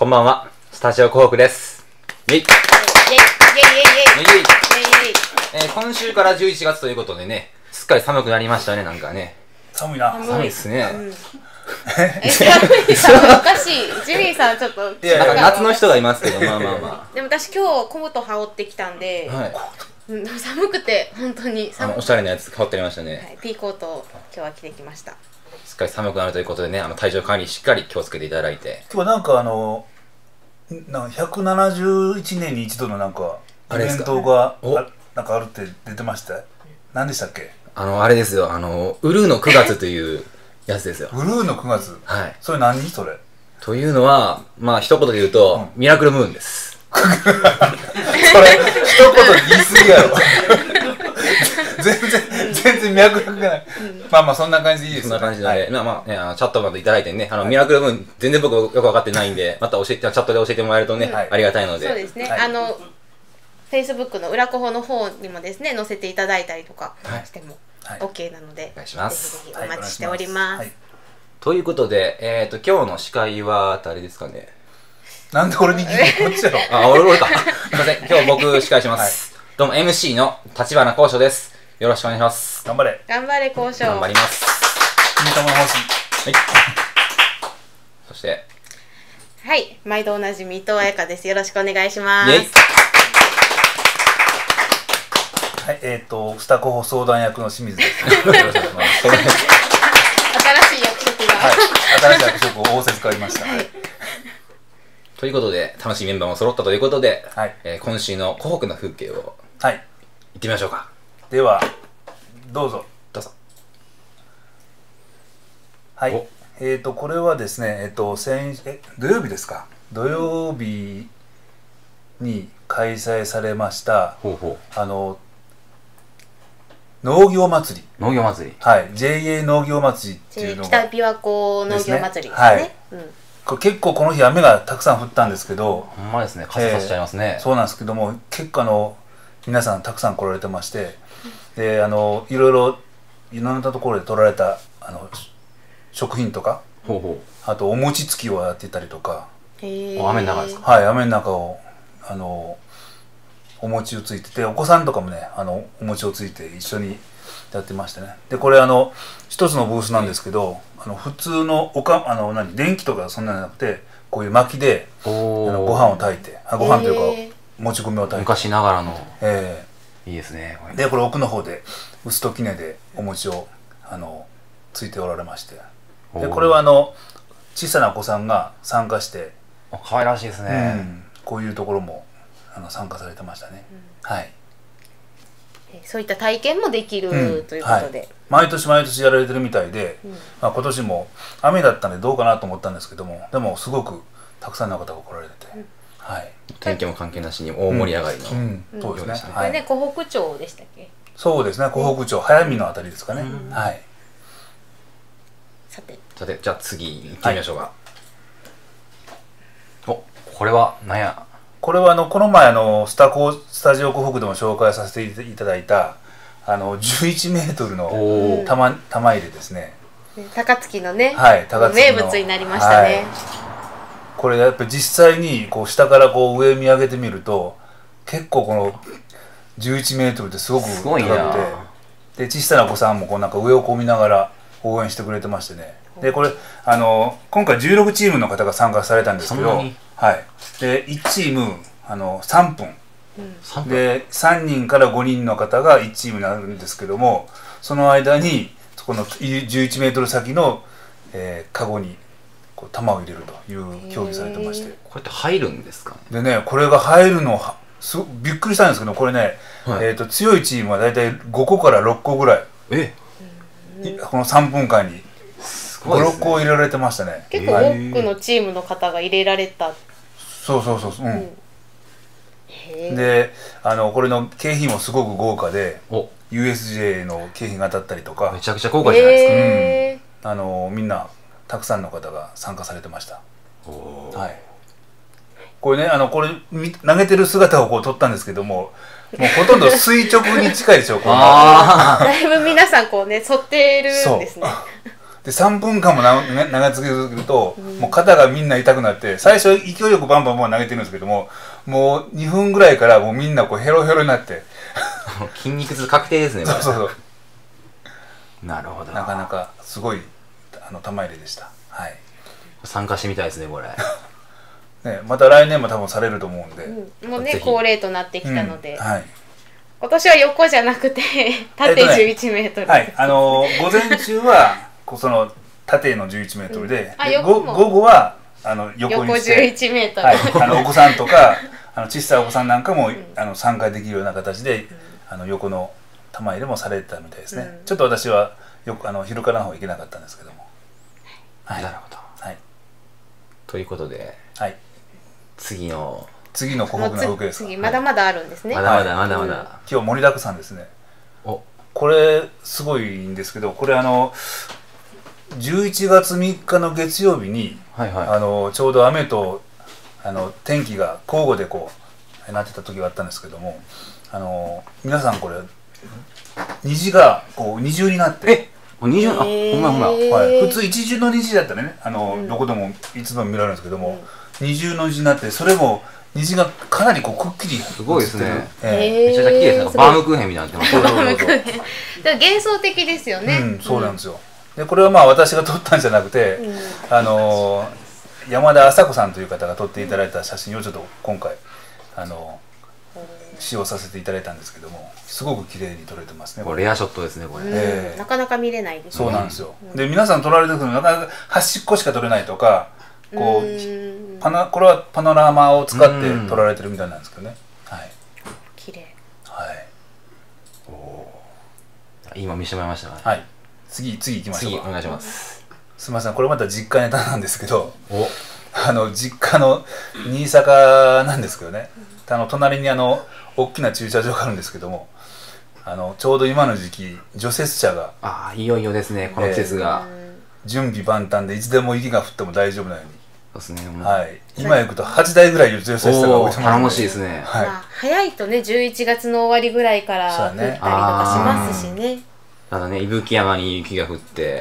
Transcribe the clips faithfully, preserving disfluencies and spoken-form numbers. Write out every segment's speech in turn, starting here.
こんばんは、スタジオコークです。イェイイェイイェイイェイイェイイェイイェイイェイイェイ。今週からじゅういちがつということでね、すっかり寒くなりましたね、なんかね。 寒いな。 寒いっすね。 え、寒いさ、おかしい。ジミーさんちょっと、なんか夏の人がいますけど、まあまあまあ。 でも私今日コート羽織ってきたんで、寒くて、本当に寒くて。 おしゃれなやつ羽織ってありましたね。 ピーコートを今日は着てきました。 すっかり寒くなるということでね、あの体調管理しっかり気をつけていただいて。 今日はなんかあの、なんかひゃくななじゅういちねんに一度のなんかイベントがあなんかあるって出てました。何でしたっけ？ あのあれですよ、あのウルーのくがつというやつですよ。 ウルーのくがつ。 はい。 それ何それ？ というのはまあ一言で言うと、うん、ミラクルムーンです。 それ一言言い過ぎやろ。全然全然脈絡がない。まあまあそんな感じでいいです。 そんな感じで、はい、まあまあね、あのチャットまでいただいてね、あの、はい、ミラクルムーン全然僕よく分かってないんで、また教えてチャットで教えてもらえるとね、はい、ありがたいので。 そうですね。はい、あのフェイスブックの裏コホの方にもですね載せていただいたりとかしても OK なので、はい、 お願いします。 ぜひぜひお待ちしております。はい、 ということで、えっと今日の司会は誰ですかね。 なんで俺に聞いてこっちやろ。 あ、俺俺か。すみません。今日僕司会します。はい、どうも エムシー の立花光翔です。よろしくお願いします。 頑張れ。 頑張れ交渉。 頑張ります。 君とも欲しい。 はい。そして。 はい、毎度おなじみ伊藤彩香です。よろしくお願いします。 イェイ。 はい、えっとスタコホ相談役の清水です。よろしくお願いします。 新しい役職が。 はい。新しい役職を仰せつかりました。はい。 ということで楽しいメンバーも揃ったということで、 はい。 えー、今週の湖北の風景を。 はい。 行ってみましょうか。 ではどうぞどうぞ。 はい。えっとこれはですね、えっと先え土曜日ですか。土曜日に開催されましたほうほうあの農業祭り。 農業祭り。 はい。ジェイエー 農業祭りっていうのが北琵琶湖農業祭りですね。 はい。うん、これ結構この日雨がたくさん降ったんですけど。 ほんまですね。傘さしちゃいますね。 えー、そうなんですけども結構あの皆さんたくさん来られてまして。であのいろいろいろんなところで取られたあの食品とかほうほうあとお餅つきをやってたりとか。 へー。 雨の中ですか。 はい雨の中をあのお餅をついててお子さんとかもねあのお餅をついて一緒にやってましたね。でこれあの一つのブースなんですけどあの普通のおかあの何電気とかそんなのなくてこういう薪であのご飯を炊いてあご飯というかもち米を炊いて昔ながらの。 ええーいいですね。 でこれ奥の方で臼と杵でお餅をあのついておられまして、でこれはあの小さなお子さんが参加して可愛らしいですね、うん、 こういうところもあの参加されてましたね、うん、はい。 そういった体験もできる、うん、ということで、はい、 毎年毎年やられてるみたいで、うん、まあ、今年も雨だったんでどうかなと思ったんですけどもでもすごくたくさんの方が来られてて、うん、はい、 天気も関係なしに大盛り上がりの、 うんうん、そうですね。 これね、湖北町でしたっけ？ そうですね、湖北町、早見のあたりですかね。うん、はい。 さて、 さて、じゃあ次行ってみましょうか。はい、お、これは何や？ これはあのこの前あのスタコスタジオ湖北でも紹介させていただいたあのじゅういちメートルの玉玉入れですね。 高槻のね、 はい、高槻の名物になりましたね。はい、 これやっぱり実際にこう下からこう上見上げてみると結構このじゅういちメートルってすごく高くて、で小さなお子さんもこうなんか上をこう見ながら応援してくれてましてね。でこれあの今回じゅうろくチームの方が参加されたんですけど、はい、でいちチームあのさんぷん、うん、でさんにんからごにんの方がいちチームになるんですけども、その間にこのじゅういちメートル先の、えー、カゴにこう球を入れるという競技されてまして、 こうやって入るんですかね。 でねこれが入るのすびっくりしたんですけどこれね、はい、えーと強いチームは大体ごこからろっこぐらいえこのさんぷんかんにご、ろっこを入れられてましたね。 結構多くのチームの方が入れられた。 そうそうそうそう、うん、であのこれの景品もすごく豪華で ユーエスジェー の景品が当たったりとかめちゃくちゃ豪華じゃないですか、うん、あのみんなたくさんの方が参加されてました。はい、これねあのこれ投げてる姿をこう撮ったんですけどももうほとんど垂直に近いでしょ。こあだいぶ皆さんこうね反ってるんですね。 でさんぷんかんもな投げ続けると、うん、もう肩がみんな痛くなって、最初勢いよくバンバンバン投げてるんですけども、もうにふんぐらいからもうみんなこうヘロヘロになって筋肉痛確定ですね。 そうそうそうなるほど。 なかなかすごいあの玉入れでした。はい。 参加してみたいですねこれ。 ね、また来年も多分されると思うんで、 うん、もうね恒例となってきたので、 うん、はい、 今年は横じゃなくて縦じゅういちメートル、 はい、あのー、午前中はその縦のじゅういちメートルで、うん、で午後はあの横にして横じゅういちメートル、 はい、あのお子さんとかあの小さいお子さんなんかも、うん、あの参加できるような形で、うん、あの横の玉入れもされてたみたいですね、うん、ちょっと私はよくあの昼からの方行けなかったんですけども、 はい、なるほど、はい、ということで、はい、次の次の湖北の風景ですか。 次まだまだあるんですね。 まだまだまだまだ、うん、 今日盛りだくさんですね。おこれすごいんですけど、これあのじゅういちがつみっかの月曜日に、はいはい、あのちょうど雨とあの天気が交互でこうなってた時があったんですけども、あの皆さんこれ虹がこう二重になって、 え二重、あ、ほんまほんま、 はい、普通一重の虹だったらね、あの、うん、どこでもいつでも見られるんですけども、うん、二重の虹になって、それも虹がかなりこうくっきりすごいですね、えー、めちゃくちゃ綺麗ですね。バームクーヘンみたいになってます。 バームクーヘンだから幻想的ですよね、 うん、そうなんですよ。でこれはまあ私が撮ったんじゃなくて、うん、あの山田麻子さんという方が撮っていただいた写真をちょっと今回あの使用させていただいたんですけども、すごく綺麗に撮れてますね。 これレアショットですねこれ、 えー、なかなか見れないですね。 そうなんですよ、うん、で皆さん撮られてるけどなかなか端っこしか撮れないとか、こうパナこれはパノラマを使って撮られてるみたいなんですけどね、はい、 綺麗、 はい、 おお、今見せてもらいましたね。 はい、次次行きましょうか。 次お願いします。 すみません、これまた実家ネタなんですけど、おあの実家の新坂なんですけどね、あの隣にあの大きな駐車場があるんですけども、あのちょうど今の時期除雪車が、 ああいよいよですね、この季節が、 えー、準備万端でいつでも雪が降っても大丈夫なように。 そうですね、 はい、今行くとはちだいぐらい除雪車が置いてますので、 頼もしいですね、 はい、まあ、早いとねじゅういちがつの終わりぐらいから降ったりとかしますしね。 ただね、伊吹山に雪が降って、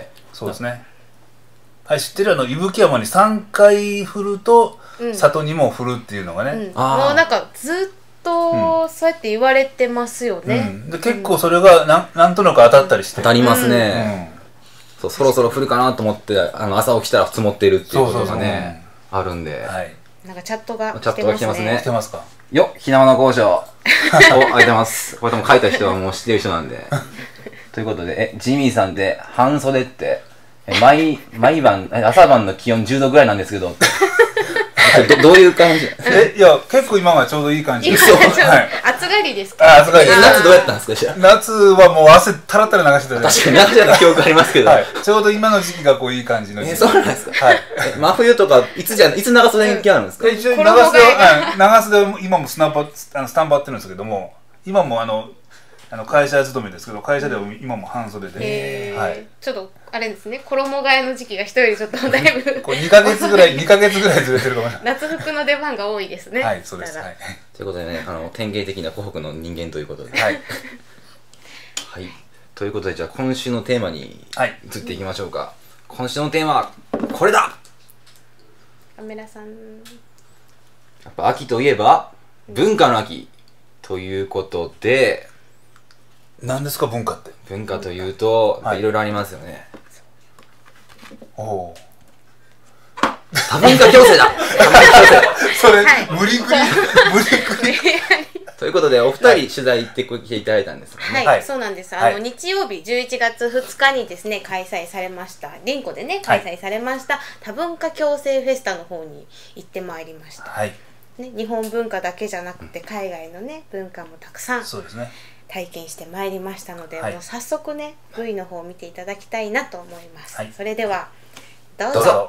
そうですね、はい、知ってるあの伊吹山にさんかい降ると、うん、里にも降るっていうのがね、うん、 もうなんかずっとそうやって言われてますよね、 うん、で結構それがな ん, なんとなく当たったりして、 当たりますね、うん、そうそろそろ降るかなと思ってあの朝起きたら積もっているっていうことがねあるんで、はい、 なんかチャットがチャットが来てますね。 来てますか。 よっ、ひなわの工場お、ありがとうございます。これでも書いた人はもう知ってる人なんでということで、えジミーさんって半袖ってえ 毎, 毎晩朝晩の気温じゅうどぐらいなんですけどど, どういう感じ？ えいや結構今はちょうどいい感じです。 はい、暑がりですか？ あ、暑がり。 夏どうやったんですか？じゃあ夏はもう汗たらたら流してた。 確かに流してた記憶ありますけど、はい、 ちょうど今の時期がこういい感じの時期。 えそうなんですか？はい。真冬とかいつじゃいつ長袖に着あるんですか？ 一応長袖は長袖は今もスナッパあのスタンバってるんですけども、今もあのあの会社勤めですけど、会社では今も半袖で、 はい、ちょっとあれですね、衣替えの時期が人よりちょっとだいぶこうにかげつぐらいにかげつぐらいずれてるかもしれない。 夏服の出番が多いですね。 はい、そうです。はい。 ということでね、あの典型的な湖北の人間ということで、 はい、 はい、ということでじゃあ今週のテーマに移っていきましょうか。はい、今週のテーマはこれだ。 カメラさん。 やっぱ秋といえば文化の秋ということで。 何ですか文化って？ 文化というといろいろありますよね。 おお。 多文化共生だ。 それ、はい、無理くり無理くり。 ということでお二人取材行ってきていただいたんですかね。はい、はい、そうなんです。あの、はい、日曜日じゅういちがつふつかにですね開催されましたリンコでね開催されました、はい、多文化共生フェスタの方に行ってまいりました。はい。ね、日本文化だけじゃなくて海外のね文化もたくさん。 そうですね。 体験してまいりましたので、 はい、 もう早速ね ブイ の方を見ていただきたいなと思います、 はい、 それではどうぞ。 どうぞ。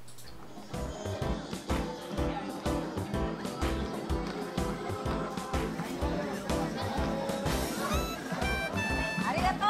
ありがとう。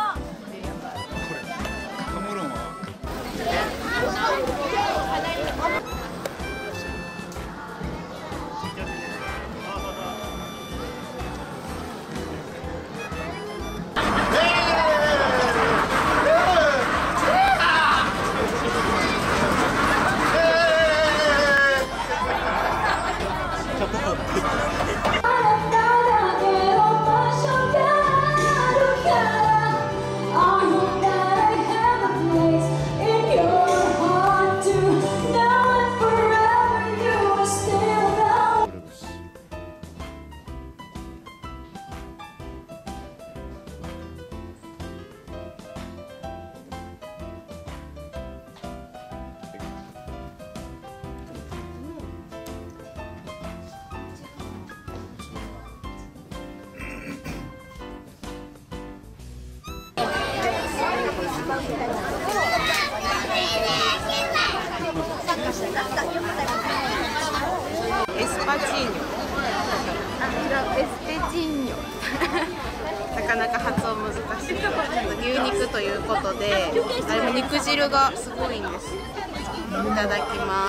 エスパチーニョ。エスペチーニョ。なかなか発音難しい。牛肉ということで、あれも肉汁がすごいんです。いただきます。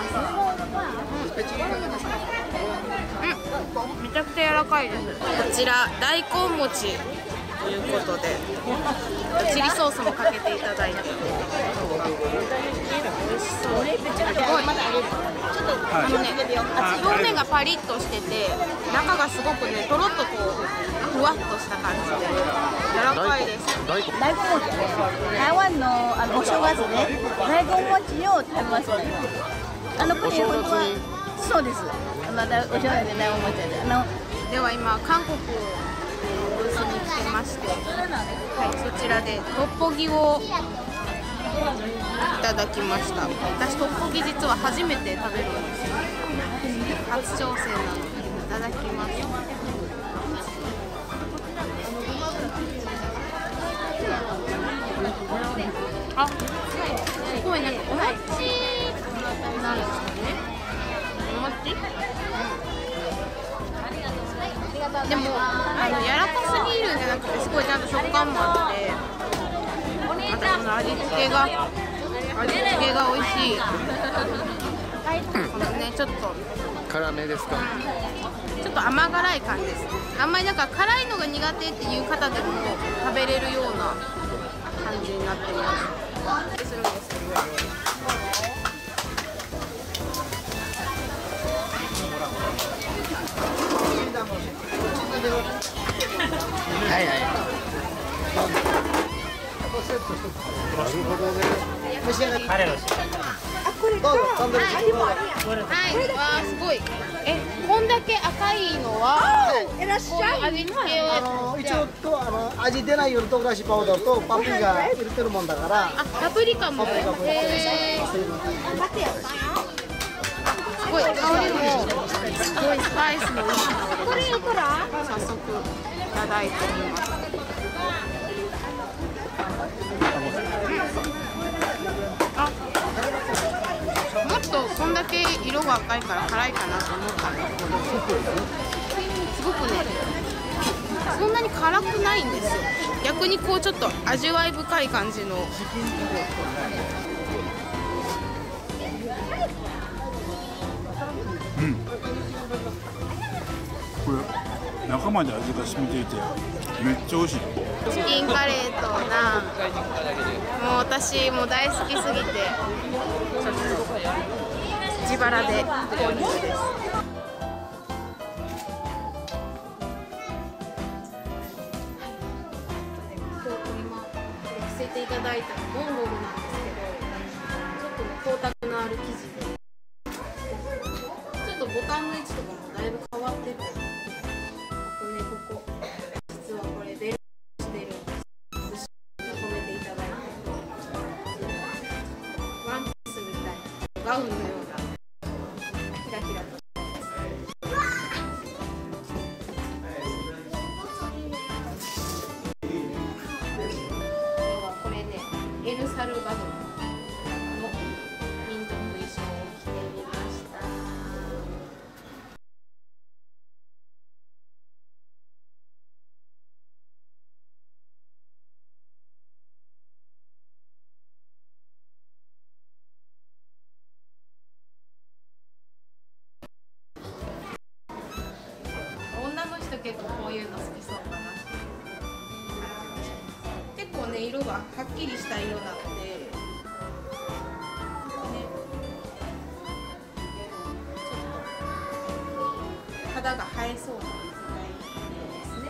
うん、めちゃくちゃ柔らかいです。こちら大根餅ということで、チリソースもかけていただいて、美味しそう。すごい。あのね、表面がパリッとしてて、中がすごくね、とろっとこうふわっとした感じで柔らかいです。 大根餅、台湾のあのお正月ね、大根餅を食べますね。あのこれ本当はそうです。あのお正月で大根餅で、あのでは今韓国のブースに来てまして、はい、そちらでトッポギをいただきました。私トッポギ実は初めて食べるんですよ。初挑戦なのでいただきます。あ、すごいなんかお餅なんですかね。お餅？でもあの柔らかすぎるんじゃなくてすごいちゃんと食感もあって、またこの味付けが味付けが美味しい。このねちょっと辛めですか？ ちょっと甘辛い感じです。あんまりなんか辛いのが苦手っていう方でも食べれるような感じになってます。するんですけど。 はいはい。 なるほどね。 召し上がり。 どうぞ、サンドイッチ。 はい、わあすごい。え、こんだけ赤いのはいらっしこういうゃい。 味付けをあの一応とあの味出ないように唐辛子パウダーとパプリカ入れてるもんだから。 あ、パプリカも。へえ。すごい香りもすごいスパイスのいい香りです。早速いただいてみます。あ、もっとこんだけ色が赤いから辛いかなと思ったんですけど、すごくねそんなに辛くないんですよ。逆にこうちょっと味わい深い感じの。 うん、これ中まで味が染みていてめっちゃ美味しい。 チキンカレーとナン、もう私も大好きすぎてちょっと自腹で購入です。着せていただいたモンゴルなんですけど、ちょっとね光沢のある生地で、ちょっとボタンの位置とかもだいぶ変わってて、あとねここ実はこれベルしてるんです。止めていただいて、ワンピースみたいなガウンのようなキラキラと。これねエルサルバドルの民族衣装を着てみました。女の人結構こういうの好きそうかな。結構ね色がはっきりした色なので、ね、ちょっと肌が映えそうな素材ですね。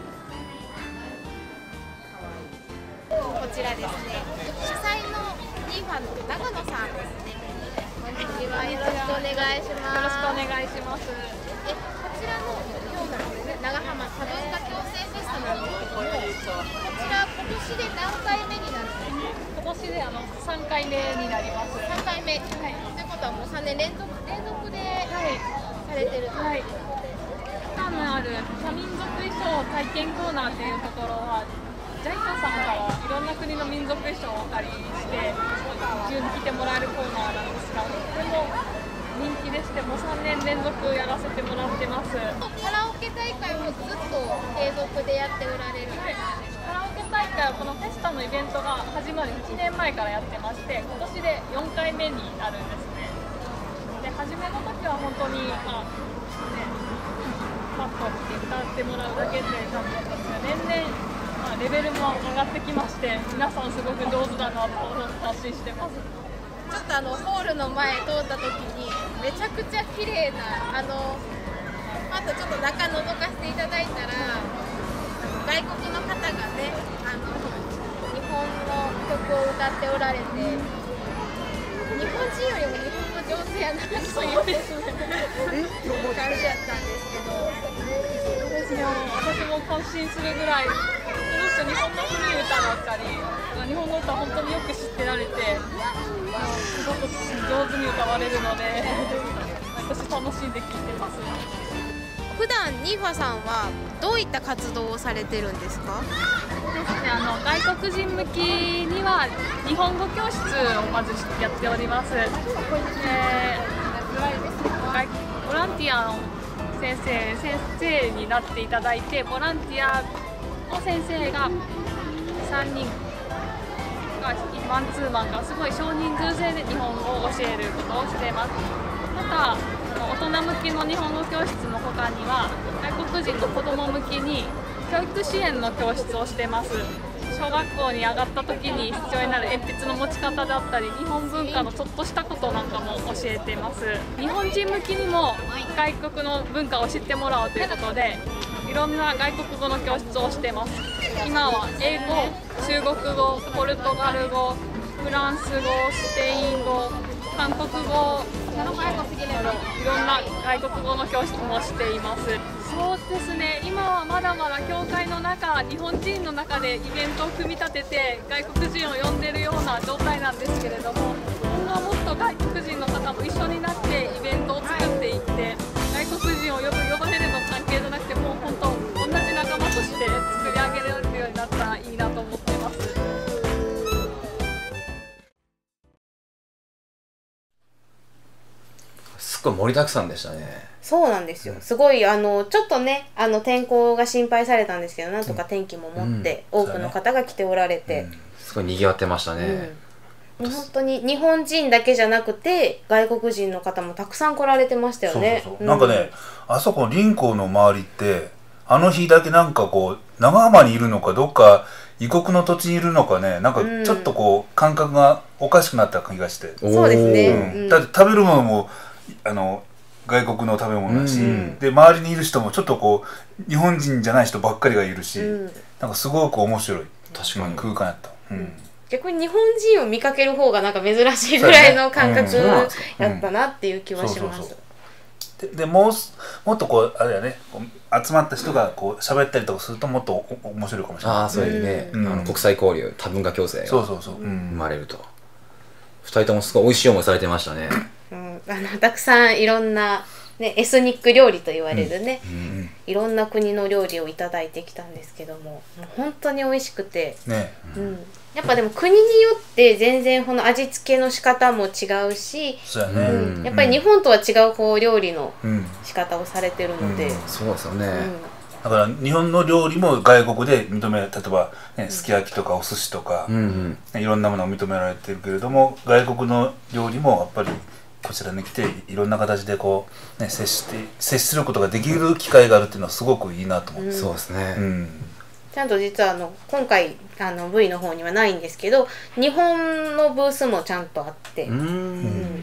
かわいい。こちらですね、主催のニーファの長野さんですね。こんにちは、よろしくお願いします。よろしくお願いします。え、こちらの今日の長浜多文化共生フェスタなんですけど、こちら今年で何回目になるんですか？ 今年であのさんかいめになります。 さんかいめ。はい。ということはもうさんねん連続連続でされてるということで。 ターのある多民族衣装体験コーナーっていうところはジャイカさんからいろんな国の民族衣装をお借りして急に来てもらえるコーナーなんですが、とても人気でして、もうさんねん連続やらせてもらってます。 カラオケ大会もずっと継続でやっておられる、 はい、カラオケ大会はこのフェスタのイベントが始まるいちねんまえからやってまして、今年でよんかいめになるんですね。で、初めの時は本当に、まあね、パッと来て歌ってもらうだけで感じだったんですが、年々まあレベルも上がってきまして、皆さんすごく上手だなと発信してます。 ちょっとあのホールの前通った時にめちゃくちゃ綺麗な、あのあとちょっと中覗かせていただいたら、外国の方がね、あの日本の曲を歌っておられて、日本人よりも日本語上手やなという感じだったんですけど、 私も感心するぐらい、この人日本の古い歌だったり、日本の歌本当によく知ってられて、すごく上手に歌われるので、私楽しんで聴いてます。 普段ニーファさんはどういった活動をされてるんですか？ そうですね、あの外国人向きには日本語教室をまずやっております。えー、ボランティアの先生先生になっていただいて、ボランティアの先生がさんにんがマンツーマンがすごい少人数制で日本語を教えることをしています。また大人向きの日本語教室の他には外国人の子ども向きに教育支援の教室をしています。小学校に上がった時に必要になる鉛筆の持ち方だったり、日本文化のちょっとしたことなんかも教えています。日本人向きにも外国の文化を知ってもらおうということで、いろんな外国語の教室をしています。今は英語、中国語、ポルトガル語、フランス語、スペイン語、韓国語などいろんな外国語の教室もしています。そうですね、今はまだまだ教会の中、日本人の中でイベントを組み立てて外国人を呼んでるような状態なんですけれども、今後はもっと外国人の方も一緒になってイベントを作っていって、外国人を呼ぶ呼ばれるの関係じゃなくて、もう本当同じ仲間として作り上げられるようになったらいいなと思っています。 すごい盛りだくさんでしたね。 そうなんですよ。すごいあのちょっとね、あの天候が心配されたんですけど、なんとか天気も持って、うん、多くの方が来ておられて、うん、 すごい賑わってましたね。 うん、本当に日本人だけじゃなくて外国人の方もたくさん来られてましたよね。 そうそうそう、うん、なんかね、あそこ林口の周りってあの日だけなんかこう長浜にいるのかどっか異国の土地にいるのかね、なんかちょっとこう感覚がおかしくなった気がして、 うん、そうですね、 うん、だって食べるものもあの外国の食べ物だし、うん、で周りにいる人もちょっとこう日本人じゃない人ばっかりがいるし、うん、なんかすごく面白い確かに空間やった、うん、 逆に日本人を見かける方がなんか珍しいぐらいの感覚やったなっていう気はします。 でもうもっとこうあれやね、集まった人がこう喋ったりとかするともっと面白いかもしれない。 ああ、そういうね、うん、あの国際交流、多文化共生が生まれると。ふたりともすごい美味しい思いされてましたね。 うん、あのたくさんいろんな、ね、エスニック料理と言われるね、うんうん、いろんな国の料理をいただいてきたんですけども、もう本当に美味しくて、ね、うん、やっぱでも国によって全然この味付けの仕方も違うし、そうやね、うん、やっぱり日本とは違うこう料理の仕方をされてるので、 うんうん、そうですよね、うん、 だから日本の料理も外国で認め、例えば、ね、すき焼きとかお寿司とか、うんうんね、いろんなものを認められてるけれども、外国の料理もやっぱりこちらに来ていろんな形でこう、ね、接して接することができる機会があるっていうのはすごくいいなと思って、うん、 そうですね、うん、 ちゃんと実はあの今回あの ブイ の方にはないんですけど、日本のブースもちゃんとあって、うん、うん、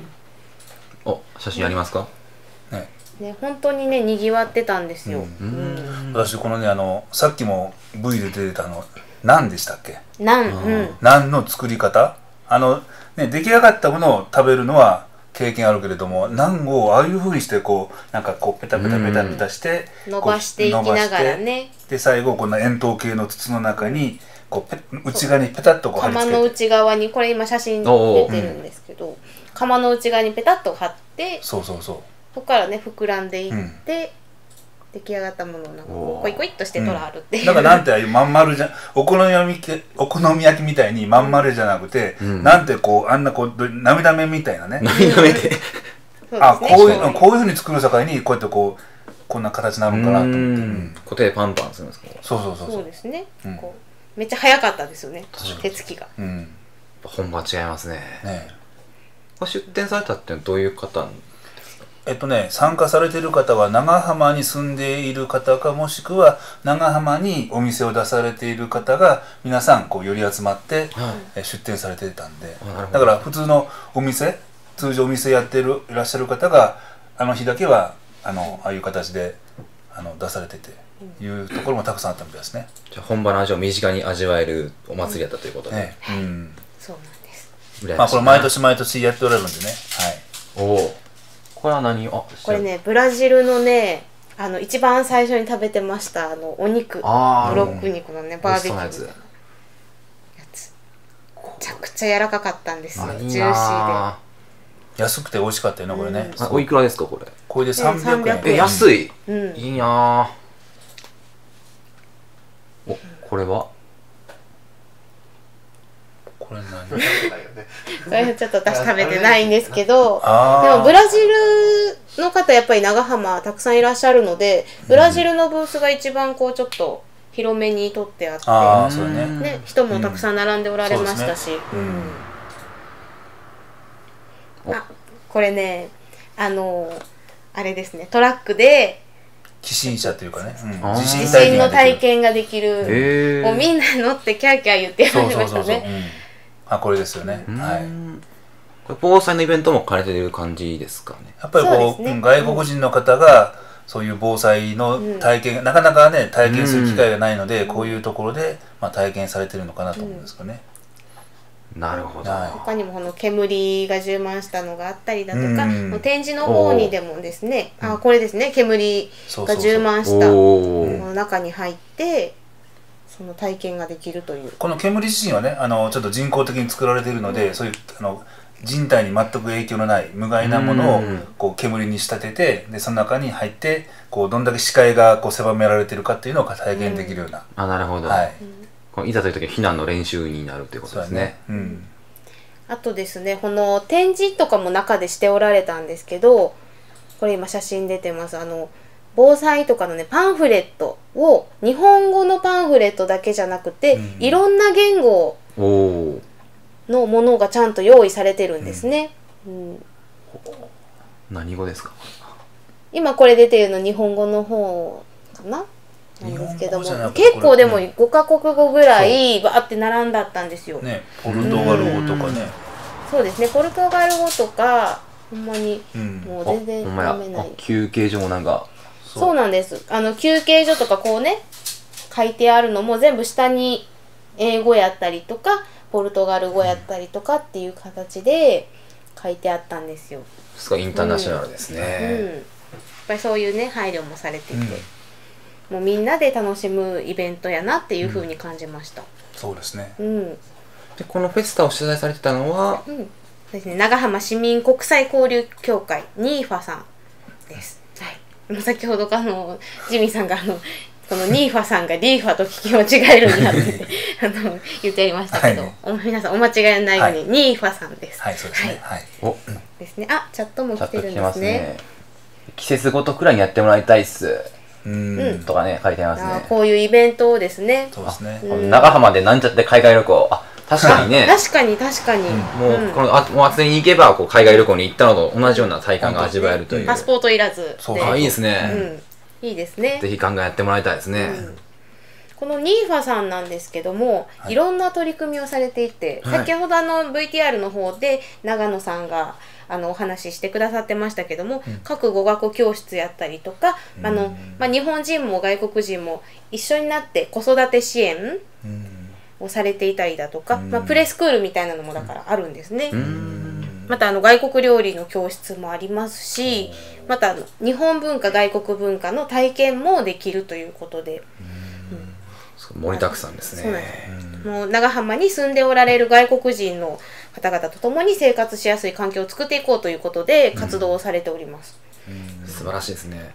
お写真ありますか、 ねね、本当にね賑わってたんですよ、 うんうん、私このねあのさっきも ブイ で出てたのナンでしたっけ、 ナン、うん、 ナンの作り方、あの、ね、出来上がったものを食べるのは経験あるけれども、ナンをああいう風にしてこうなんかこうペタペタペタペタして伸ばしていきながらね、 で最後この円筒形の筒の中にこうペ内側にペタッとこう貼り付けて、 釜の内側に、これ今写真出てるんですけど、うん、釜の内側にペタッと貼って、 そうそうそう、 そこからね膨らんでいって、 出来上がったものをなんかこうコイコイっとして取らはるっていう、 だからなんてああいうまん丸じゃお好み焼きお好み焼きみたいにまん丸じゃなくて、うん、なんてこうあんなこう涙目みたいなね涙目ってあこういうこういうふうに作る境にこうやってこうこんな形になるんかなと思って、うん、 固定パンパンするんですか。 そうそうそうそうですね、うん、こうめっちゃ早かったですよね手つきが、 うん、本場違いますね。ね出店されたってどういう方なんですか。 えっとね参加されている方は長浜に住んでいる方かもしくは長浜にお店を出されている方が皆さんこう寄り集まって、はい、出店されてたんで、だから普通のお店通常お店やってるいらっしゃる方があの日だけはあのああいう形であの出されてていうところもたくさんあったみたいですね。 じゃあ本場の味を身近に味わえるお祭りやったということで、ね、 うん、そうなんです。 まあこれ毎年毎年やっておられるんでね。 はい。おお。これは何？あ、 これねブラジルのねあの一番最初に食べてましたあのお肉ブロック肉のねバーベキューみたいなやつ。めちゃくちゃ柔らかかったんですよ。ジューシーで。 安くて美味しかったよねこれね。 おいくらですかこれ？ これでさんびゃくえん。 え安い。いいな。おこれは？ これ何？ これちょっと私食べてないんですけど、でもブラジルの方やっぱり長浜たくさんいらっしゃるので、ブラジルのブースが一番こうちょっと広めに取ってあって、 ああそうね。 ね人もたくさん並んでおられましたし。あ、これね、あのあれですね、トラックで起震車というかね、 地震の体験ができる、もうみんな乗ってキャーキャー言ってやられましたね。 あ、これですよね。はい。 これ防災のイベントも兼ねてる感じですかね。 やっぱりこう外国人の方がそういう防災の体験、なかなかね体験する機会がないので、こういうところでまあ体験されてるのかなと思うんですかね。 なるほど。 他にもこの煙が充満したのがあったりだとか、展示の方にでもですね、あ、これですね、煙が充満したの中に入ってその体験ができるという。 この煙自身はね、あのちょっと人工的に作られているので、うん、そういうあの人体に全く影響のない無害なものをこう煙に仕立てて、でその中に入ってこうどんだけ視界がこう狭められているかっていうのを体験できるような。うん、 あ、なるほど。はい。いざという時に避難の練習になるということですね。うん、 あとですね、この展示とかも中でしておられたんですけど、これ今写真出てます。あの防災とかのねパンフレットを日本語のパンフレットだけじゃなくて、うん、いろんな言語のものがちゃんと用意されてるんですね。うんうん、 何語ですか？ 今これ出てるの日本語の方かな。なんですけども、結構でもごカ国語ぐらいバーって並んだったんですよ。 ね、ポルトガル語とかね。 そうですね、ポルトガル語とかほんまにもう全然読めない。 休憩所もなんか。 そうなんです。あの休憩所とかこうね書いてあるのも全部下に英語やったりとかポルトガル語やったりとかっていう形で書いてあったんですよ。 すごいインターナショナルですね。 うんうん、やっぱりそういうね配慮もされてて。うん、もうみんなで楽しむイベントやなっていう風に感じました。うん、 そうですね。 うん。 でこのフェスタを取材されてたのは、 うん、ですね。長浜市民国際交流協会ニーファさんです。はい。先ほどあのジミーさんがあのこのニーファさんがリーファと聞き間違えるになってあの言ってやりましたけど、はい、皆さんお間違いないように、はい、ニーファさんです。 はい、そうですね。はい。 おですね。あ、チャットも来てるんですね。 季節ごとくらいにやってもらいたいっす。うんとかね書いてますね。 こういうイベントをですね。 そうですね。 長浜でなんちゃって海外旅行、あ、確かにね。 確かに確かに。 もうこのお祭りに行けばこう海外旅行に行ったのと同じような体感が味わえるという。 パスポートいらず。 そう、あ、いいですね。 うん、いいですね。 ぜひ考えやってもらいたいですね。 このニーファさんなんですけども、いろんな取り組みをされていて、先ほどあの ブイティーアール の方で長野さんがあのお話ししてくださってましたけども、うん、各語学教室やったりとか、あのまあ、日本人も外国人も一緒になって子育て支援をされていたりだとか、まあ、プレスクールみたいなのもだからあるんですね。またあの外国料理の教室もありますし、また日本文化外国文化の体験もできるということで、 うん、盛りだくさんですね。そうなんです。 もう長浜に住んでおられる外国人の方々と共に生活しやすい環境を作っていこうということで活動をされております。 うんうん、素晴らしいですね。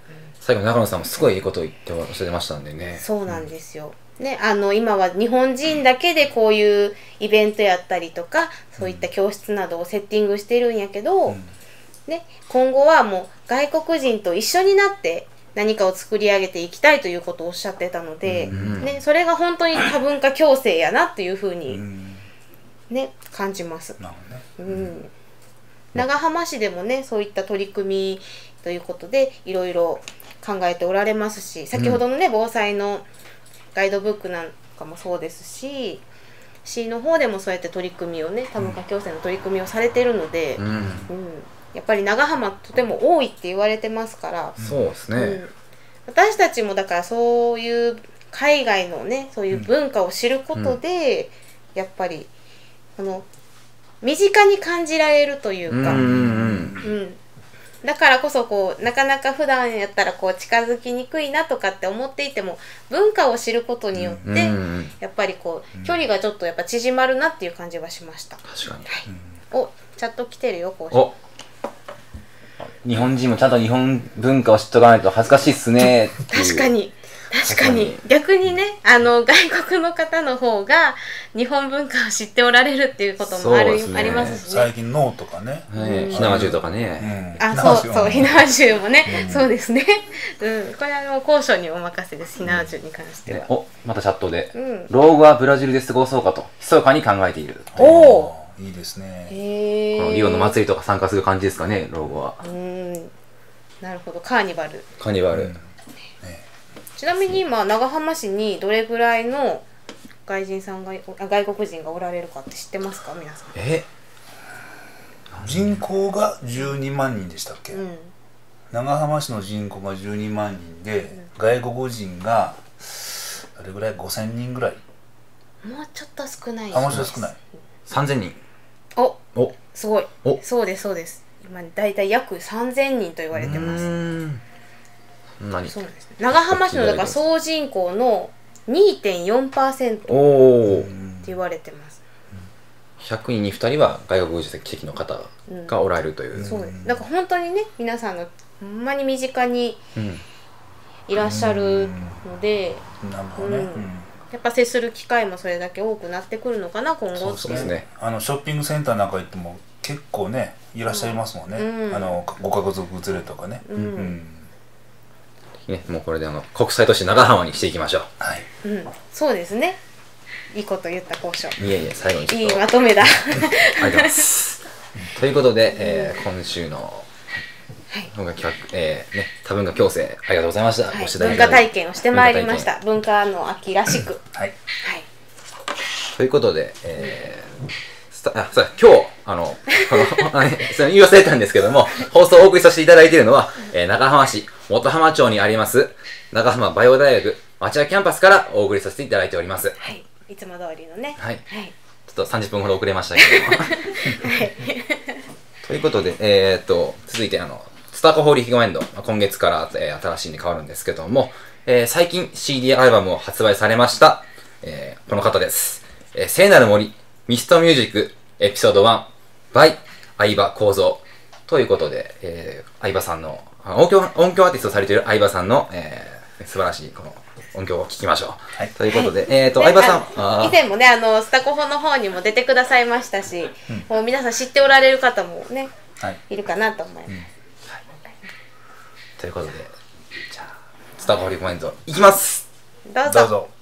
最後に中野さんもすごいいいことを言っておっしゃってましたんでね。 そうなんですよ。ね、あの今は日本人だけでこういうイベントやったりとかそういった教室などをセッティングしてるんやけど、うんね、今後はもう外国人と一緒になって何かを作り上げていきたいということをおっしゃってたので、うんね、それが本当に多文化共生やなっていうふうに、ね、感じます。なるほどね。うん、長浜市でもねそういった取り組みということでいろいろ考えておられますし、先ほどのね、うん、防災のガイドブックなんかもそうですし、市の方でもそうやって取り組みをね多文化共生の取り組みをされてるので、うんうん、やっぱり長浜とても多いって言われてますから、 そうですね、うん、 私たちもだからそういう海外のねそういう文化を知ることで、うん、やっぱりこの身近に感じられるというか、うんうんうんだからこそこうなかなか普段やったらこう近づきにくいなとかって思っていても文化を知ることによって、うん、やっぱりこう、うん、距離がちょっとやっぱ縮まるなっていう感じはしました。 確かに、 はい、おチャット来てるよこうして日本人もちゃんと日本文化を知っとかないと恥ずかしいっすねっていう。 確かに確かに逆にねあの外国の方の方が日本文化を知っておられるっていうこともある、ね、ありますしね。 最近ノーとかね、 火縄銃とかね、 うん、あそうそう火縄銃もね、うん、そうですね、うん、これはもう高所にお任せです火縄銃に関しては、 うん、おまたチャットで、うん、老後はブラジルで過ごそうかと密かに考えている。 おおいいですね。 へこのリオの祭りとか参加する感じですかね老後は。 うんなるほどカーニバルカーニバル、うんね、ちなみに今長浜市にどれぐらいの外人さんが外国人がおられるかって知ってますか皆さん。 え人口がじゅうにまんにんでしたっけ、うん、長浜市の人口がじゅうにまんにんで、うん、外国人がどれぐらいごせんにんぐらい。 もうちょっと少ない。 あもうちょっと少ない。 さんぜんにん。 おおすごい。おそうですそうです。今だいたい約さんぜんにんと言われてます。うーん何そうです、ね、長浜市のだから総人口の にてんよんパーセント って言われてます。 ひゃくにんにふたりは外国籍の方がおられるという、うん、 そうです。だから本当にね皆さんがほんまに身近にいらっしゃるので、うんなるほどね、うんやっぱ接する機会もそれだけ多くなってくるのかな今後って。 そうですね。あのショッピングセンターなんか行っても結構ねいらっしゃいますもんね、うん、あのご家族連れとかね、うんうんね、もうこれであの国際都市長浜にしていきましょう。 はい、 うん、そうですね。いいこと言った交渉。 いえいえ最後にちょっといいまとめだ。 ありがとうございます。ということで、えー、今週の文化企画、えーね、多文化共生ありがとうございました。 はい、文化体験をしてまいりました。文化の秋らしく。 はい。はい。 ということで、えー、あさ今日あのこのそれ言い忘れたんですけども放送をお送りさせていただいているのは、えー、長浜市本浜町にあります長浜バイオ大学町屋キャンパスからお送りさせていただいております。 はい。いつも通りのね。 はい。はい、ちょっとさんじゅっぷんほど遅れましたけども。はい。ということで、えー、っと続いてあの。スタコホーリーヒゴエンド、今月から、えー、新しいに変わるんですけども、えー、最近 シーディー アルバムを発売されました、えー、この方です。えー、聖なる森、ミストミュージック、エピソードワン、by 相葉幸三ということで、えー、相葉さんの、音響、音響アーティストされている相葉さんの、えー、素晴らしいこの音響を聞きましょう。はい、ということで、はい、えっ、ー、と、相葉さん。 以前もね、あの、スタコホの方にも出てくださいましたし、うん、もう皆さん知っておられる方もね、はい、いるかなと思います。うんということで、じゃあ、スタコホリコメントいきます。 どうぞ。 どうぞ。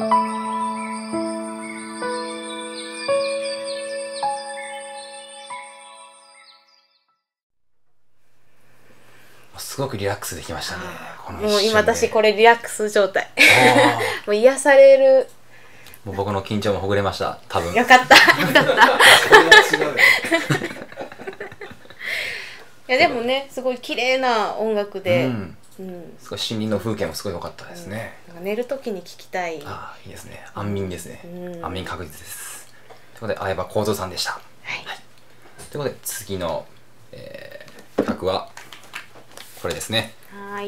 すごくリラックスできましたね。この一もう瞬で今私これリラックス状態もう癒される。 もう僕の緊張もほぐれました多分。 よかったよかったいやでもねすごい綺麗な音楽で、 うんうん、 すごい森林の風景もすごい良かったですね、 うん、なんか寝る時に聴きたい。 ああいいですね。安眠ですね、 うん、 安眠確実です。ということで相葉幸三さんでした、はいはい、ということで次の、えー、曲はこれですね。 はい。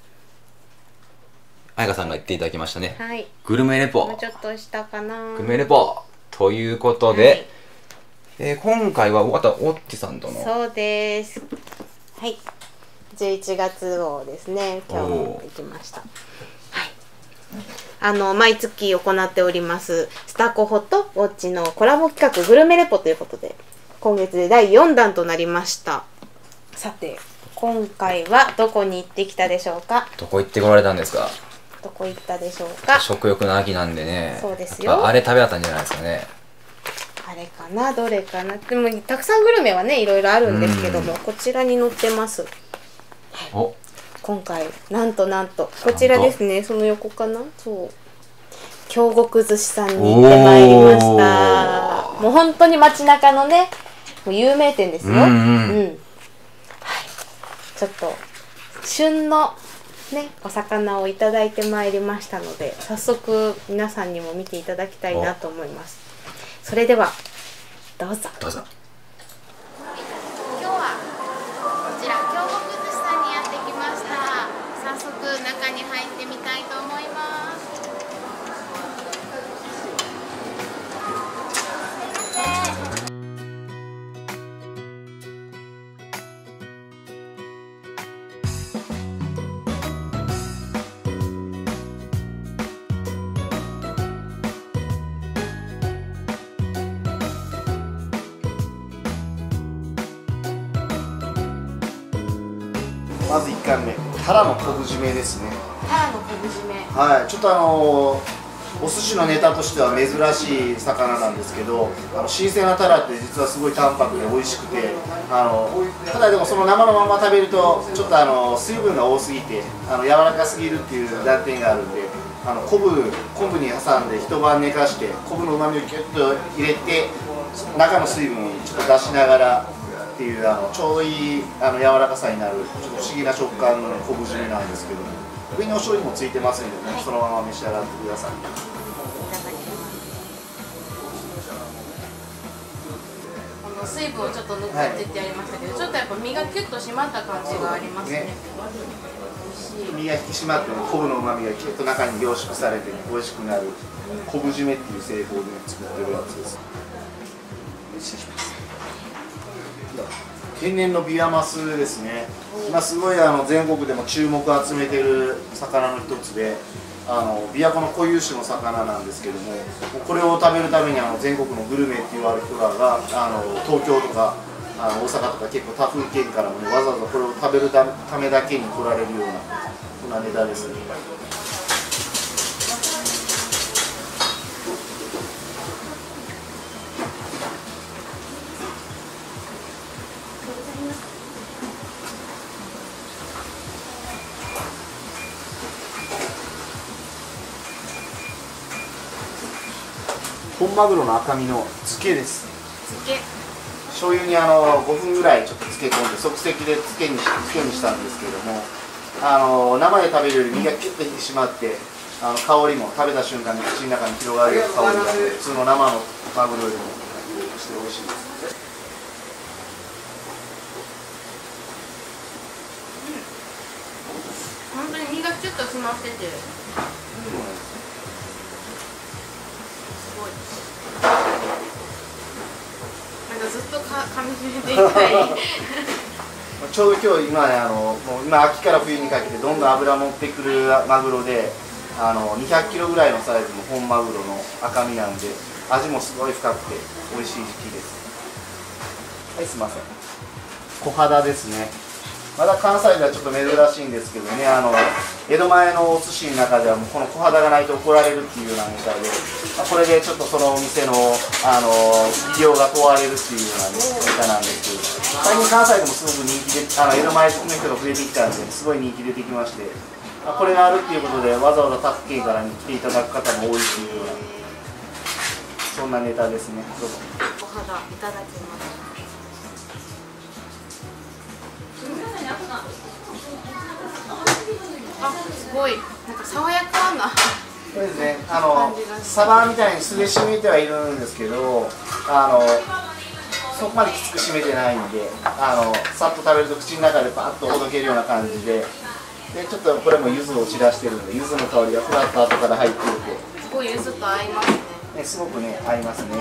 彩香さんが言っていただきましたね。 はい。 グルメレポ。 もうちょっとしたかな。 グルメレポということで、はい、えー、今回はまたオッチさんとの。 そうです。はい。じゅういちがつ号ですね。今日も行きました。はい。あの毎月行っておりますスタコホとウォッチのコラボ企画グルメレポということで、今月でだいよんだんとなりました。さて。今回はどこに行ってきたでしょうか。 どこ行ってこられたんですか。 どこ行ったでしょうか。 食欲の秋なんでね。 そうですよ。 あれ食べたんじゃないですかね。 あれかな、どれかな。でもたくさんグルメはねいろいろあるんですけども、こちらに載ってます。 お今回なんとなんとこちらですね。その横かな。そう京極寿司さんに行ってまいりました。もう本当に街中のねもう有名店ですよ。うん、うんうんちょっと旬のねお魚をいただいてまいりましたので、早速皆さんにも見ていただきたいなと思います。それではどうぞどうぞ。 今日はこちら京極寿司さんにやってきました。早速中に入ってみたいと思います。 まずいっかいめ、タラの昆布締めですね。 タラの昆布締め。 はい、ちょっとあのー、お寿司のネタとしては珍しい魚なんですけど、あの新鮮なタラって実はすごい淡白で美味しくて、あのただでもその生のまま食べるとちょっとあの水分が多すぎてあの柔らかすぎるっていう難点があるんで、あの昆布昆布に挟んで一晩寝かして昆布の旨味をキュッと入れて中の水分をちょっと出しながら。っていうあのちょうどいいあの柔らかさになるちょっと不思議な食感の昆布締めなんですけども、上にお醤油もついてますので、ね、はい、そのまま召し上がってください。 この水分をちょっと抜くって言ってやりましたけど、はい、ちょっとやっぱ身がキュッと締まった感じがありますね。ね、 身が引き締まって昆布の旨味がキュッと中に凝縮されて、ね、美味しくなる昆布締めっていう製法で、ね、作ってるやつです。失礼します。天然のビワマスですね。今すごいあの全国でも注目を集めている魚の一つで、あの琵琶湖の固有種の魚なんですけども、これを食べるためにあの全国のグルメって言われる人らがあの東京とかあの大阪とか結構他府県からも、ね、わざわざこれを食べるためだけに来られるようなそんなネタですね。本マグロの赤身の漬けです。 漬け。 醤油にあのごふんぐらいちょっと漬け込んで即席で漬けにし漬けにしたんですけれども、あの生で食べるより身がキュッと引き締まって、あの香りも食べた瞬間に口の中に広がるような香りが普通の生のマグロよりもして美味しいです。 本当に身がキュッと詰まってて、うん、なんかずっとか噛み締めていきたいちょうど今日今ね、あのもう今秋から冬にかけてどんどん脂乗ってくるマグロで、あのにひゃくキロぐらいのサイズの本マグロの赤身なんで、味もすごい深くて美味しい時期です。はい、すいません。小肌ですね。 まだ関西ではちょっと珍しいんですけどね、あの江戸前のお寿司の中ではもうこの小肌がないと怒られるっていうようなネタで、まあ、これでちょっとそのお店のあの技量が問われるっていうようなネタなんですけど、最近関西でもすごく人気で、あの江戸前好きの人が増えてきたんですごい人気出てきまして、まあ、これがあるっていうことでわざわざ他府県から来ていただく方も多いっていうような、そんなネタですね。どうぞ。 お肌いただきます。あ、すごいなんか爽やかな。 そうですね。あのサバみたいに酢で締めてはいるんですけど、あのそこまできつく締めてないんで、あのさっと食べると口の中でパッとほどけるような感じで、でちょっとこれも柚子を散らしてるんで、柚子の香りがふわっと後から入っていて、 すごい柚子と合いますね。 ね、すごくね合いますね。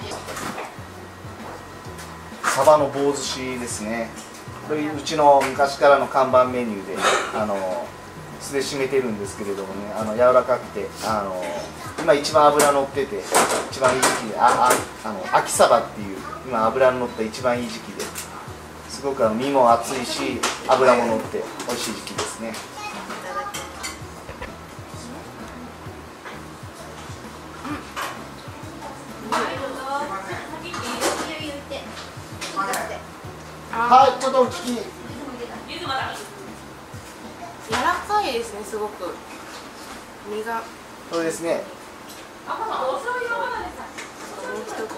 サバの棒寿司ですね。これうちの昔からの看板メニューで、あの酢で締めてるんですけれどもね、あの柔らかくて、あの今一番脂乗ってて一番いい時期で、あああの秋サバっていう今脂の乗った一番いい時期で、すごくあの身も厚いし脂も乗って美味しい時期ですね。はい、ちょっとお聞き。 柔らかいですね、すごく。身が。 そうですね。 もう一つ。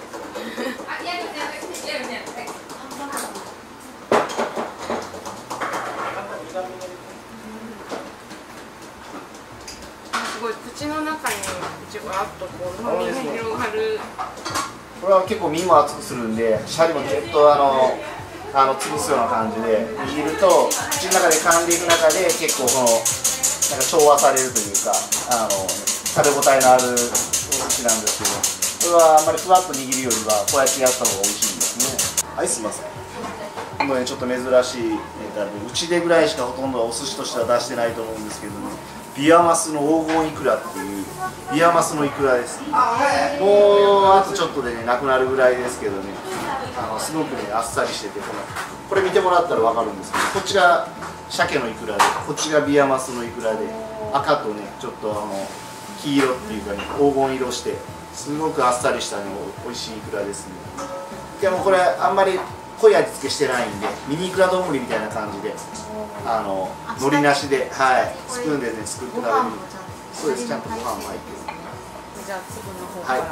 すごい口の中にじわっとこううまみが広がる。 これは結構身も厚くするんで、シャリもぎゅっとあの。あの潰すような感じで握ると口の中で噛んでいく中で結構このなんか調和されるというか、あの食べ応えのあるお寿司なんですけど、これはあんまりふわっと握るよりはこうやってやった方が美味しいんですね。はい、すみません。今度ねちょっと珍しいネタで、うちでぐらいしかほとんどお寿司としては出してないと思うんですけどね、ビワマスの黄金イクラっていうビワマスのイクラです。もうあとちょっとでねなくなるぐらいですけどね、あのすごくねあっさりしてて、このこれ見てもらったら分かるんですけど、こっちが鮭のイクラで、こっちがビワマスのイクラで、赤とねちょっとあの黄色っていうかね黄金色して、すごくあっさりしたねおいしいイクラですね。でもこれあんまり濃い味付けしてないんで、ミニイクラ丼みたいな感じで、あの海苔なしで、はい、スプーンでねすくって食べる。そうです、ちゃんとご飯も入ってる。 じゃあ次の方から。はい、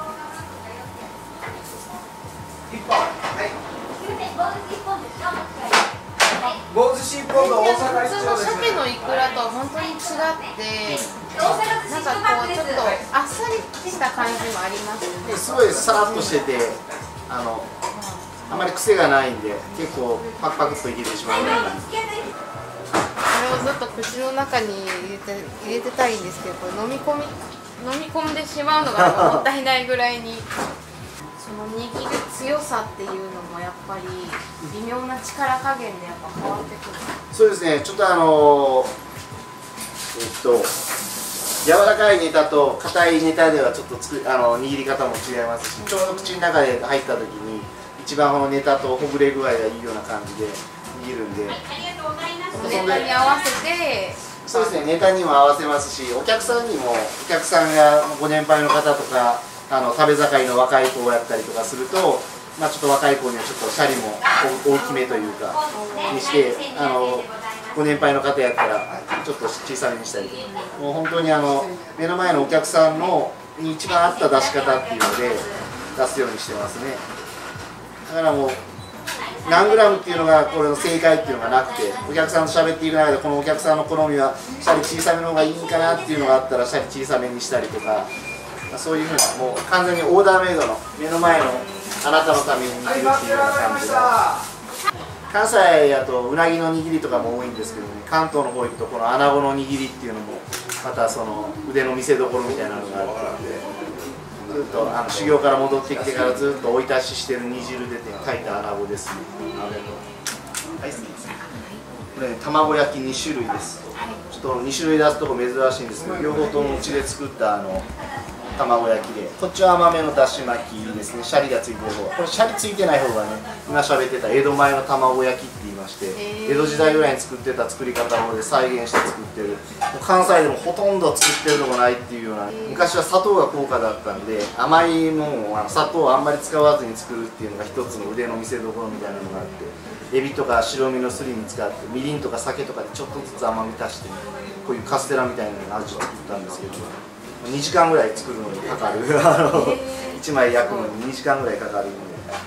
棒寿司一本の大阪一普通の鮭のイクラとは本当に違って、なんかこうちょっとあっさりした感じもありますね。 すごいさらっとしてて、あのあまり癖がないんで結構パクパクっといけてしまう。これをずっと口の中に入れて入れてたいんですけど、これ飲み込み飲み込んでしまうのがもったいないぐらいに。その握る強さっていうのもやっぱり微妙な力加減でやっぱ変わってくる。 そうですね。ちょっとあのえっと柔らかいネタと硬いネタではちょっとつくあの握り方も違いますし、ちょうど口の中で入った時に一番このネタとほぐれ具合がいいような感じで握るんで。 ネタに合わせて。 そうですね。ネタにも合わせますし、お客さんにもお客さんがご年配の方とか。あの食べ盛りの若い子をやったりとかすると、まあ、ちょっと若い子にはちょっとシャリも大きめというかにして、あのご年配の方やったらちょっと小さめにしたり、もう本当にあの目の前のお客さんのに一番合った出し方っていうので出すようにしてますね。だからもう何グラムっていうのがこれの正解っていうのがなくて、お客さんと喋っていく中でこのお客さんの好みはシャリ小さめの方がいいかなっていうのがあったらシャリ小さめにしたりとか。そういうふうな、もう完全にオーダーメイドの目の前のあなたのために握るっていうような感じで、関西やとうなぎの握りとかも多いんですけどね、関東の方行くとこの穴子の握りっていうのもまたその腕の見せ所みたいなのがあるので、ずっとあの修行から戻ってきてからずっと追い足ししてる煮汁で炊いた穴子ですね。はい、すみません。これ、ね、卵焼きに種類です。ちょっとに種類出すとこ珍しいんですけど、両方ともうちで作ったあの卵焼きで、こっちは甘めのだし巻きですね。シャリがついてる方、これシャリついてない方がね、今喋ってた江戸前の卵焼きって言いまして、江戸時代ぐらいに作ってた作り方をで再現して作ってる。関西でもほとんど作ってるとこないっていうような、昔は砂糖が高価だったんで、甘いもんをあの砂糖をあんまり使わずに作るっていうのが一つの腕の見せ所みたいなのがあって、エビとか白身のすり身使ってみりんとか酒とかでちょっとずつ甘み足して、ね、こういうカステラみたいな味を作ったんですけど、にじかんぐらい作るのにかかるあのいちまい焼くのににじかんぐらいかかるので。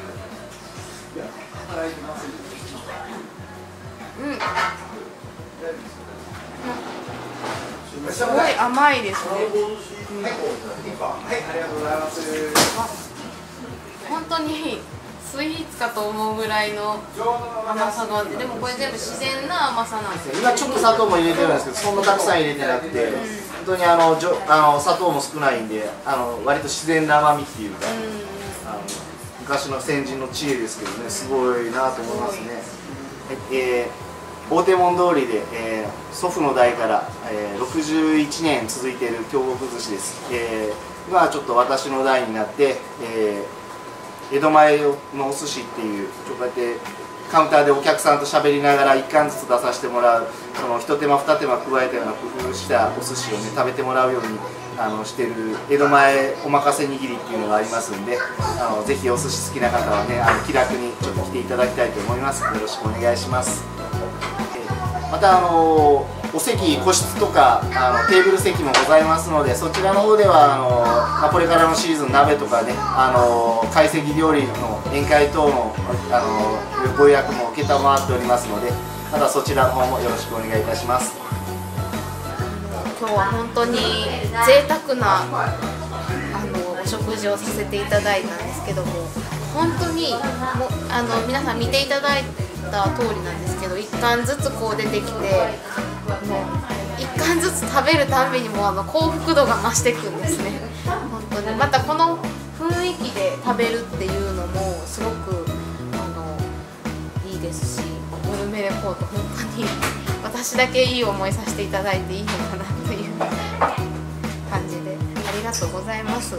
うん、すごい甘いですね。うん、 はい、ありがとうございます。 本当にスイーツかと思うぐらいの甘さがあって、でもこれ全部自然な甘さなんですよ。 今ちょっと砂糖も入れてるんですけど、そんなたくさん入れてなくて、うん、本当にあのじょあの砂糖も少ないんで、あの割と自然な甘みっていうか、うん、あの昔の先人の知恵ですけどね、すごいなと思いますね。えー、大手門通りで、えー、祖父の代から、えー、ろくじゅういちねん続いている京極寿司です。えー、今はちょっと私の代になって、えー江戸前のお寿司っていう、こうやってカウンターでお客さんと喋りながらいっかんずつ出させてもらう、その一手間二手間加えたような工夫したお寿司をね食べてもらうようにあのしてる江戸前おまかせ握りっていうのがありますんで、あのぜひお寿司好きな方はねあの気楽にちょっと来ていただきたいと思います。よろしくお願いします。またあのお席、個室とかあのテーブル席もございますので、そちらの方ではあの、まあ、これからのシーズン鍋とかね、あの懐石料理の宴会等のあのご予約も承っておりますので、またそちらの方もよろしくお願いいたします。 今日は本当に贅沢なあのお食事をさせていただいたんですけども、本当にもあの皆さん見ていただいた通りなんですけど、いっかんずつこう出てきて、もういっかんずつ食べるたびにもうあの幸福度が増していくんですね。本当にまたこの雰囲気で食べるっていうのもすごくあのいいですし、グルメレポート本当に私だけいい思いさせていただいていいのかなという感じで、ありがとうございます。はい、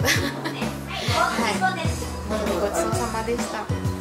本当にごちそうさまでした。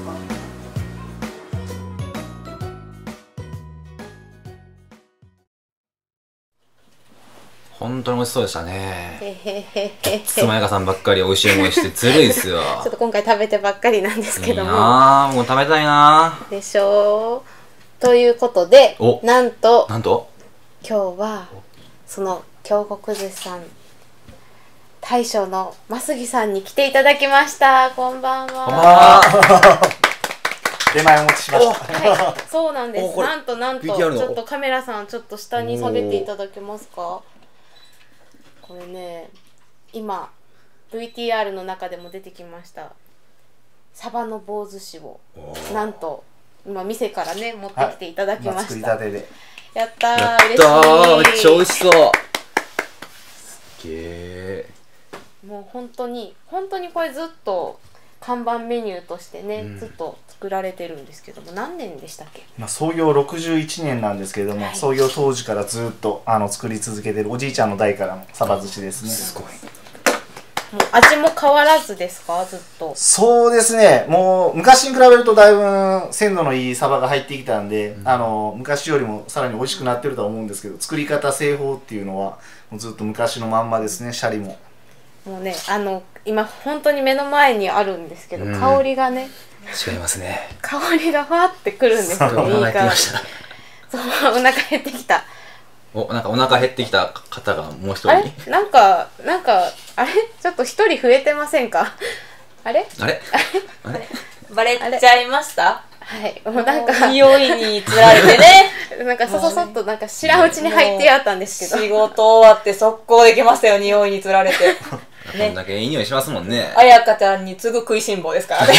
本当に美味しそうでしたね。つまやかさんばっかり美味しい思いしてずるいですよ。 ちょっと今回食べてばっかりなんですけども。いいなあ、もう食べたいなあ。 でしょう。ということで、なんとなんと今日はその京極寿司さん大将の増木さんに来ていただきました。こんばんは。 こんばんは。 出前お持ちしました。 はい、そうなんです。なんとなんとちょっとカメラさんちょっと下に下げていただけますか。これね、今 ブイティーアール の中でも出てきましたサバの棒寿司をなんと今店からね持ってきていただきました。はい、作りたてで。やったー、 やったー、 嬉しい。 めっちゃ美味しそう。すげえ。 もう本当に本当にこれずっと看板メニューとしてね、うん、ずっと作られてるんですけども、何年でしたっけ？ まあ創業ろくじゅういちねんなんですけれども、はい、創業当時からずっとあの作り続けてるおじいちゃんの代からのサバ寿司ですね。 すごい。 もう味も変わらずですか？ずっと。 そうですね。もう昔に比べるとだいぶ鮮度のいいサバが入ってきたんで、うん、あの昔よりもさらに美味しくなってるとは思うんですけど、作り方製法っていうのはもうずっと昔のまんまですね。シャリも。 もうね、あの今本当に目の前にあるんですけど、うん、香りがね違いますね。 香りがファーってくるんですよね。いい香り。そう、お腹減ってきた。 お、なんかお腹減ってきた方がもう一人。 あれ、なんかなんかあれ、ちょっと一人増えてませんか？あれ？ あれ？あれ？ バレちゃいました？ はい、もうなんか匂いにつられてね。 なんかそそそっとなんか知らんうちに入ってやったんですけど。 仕事終わって速攻できましたよ、匂いにつられて。 こんだけいい匂いしますもんね。 あやかちゃんに次ぐ食いしん坊ですからね。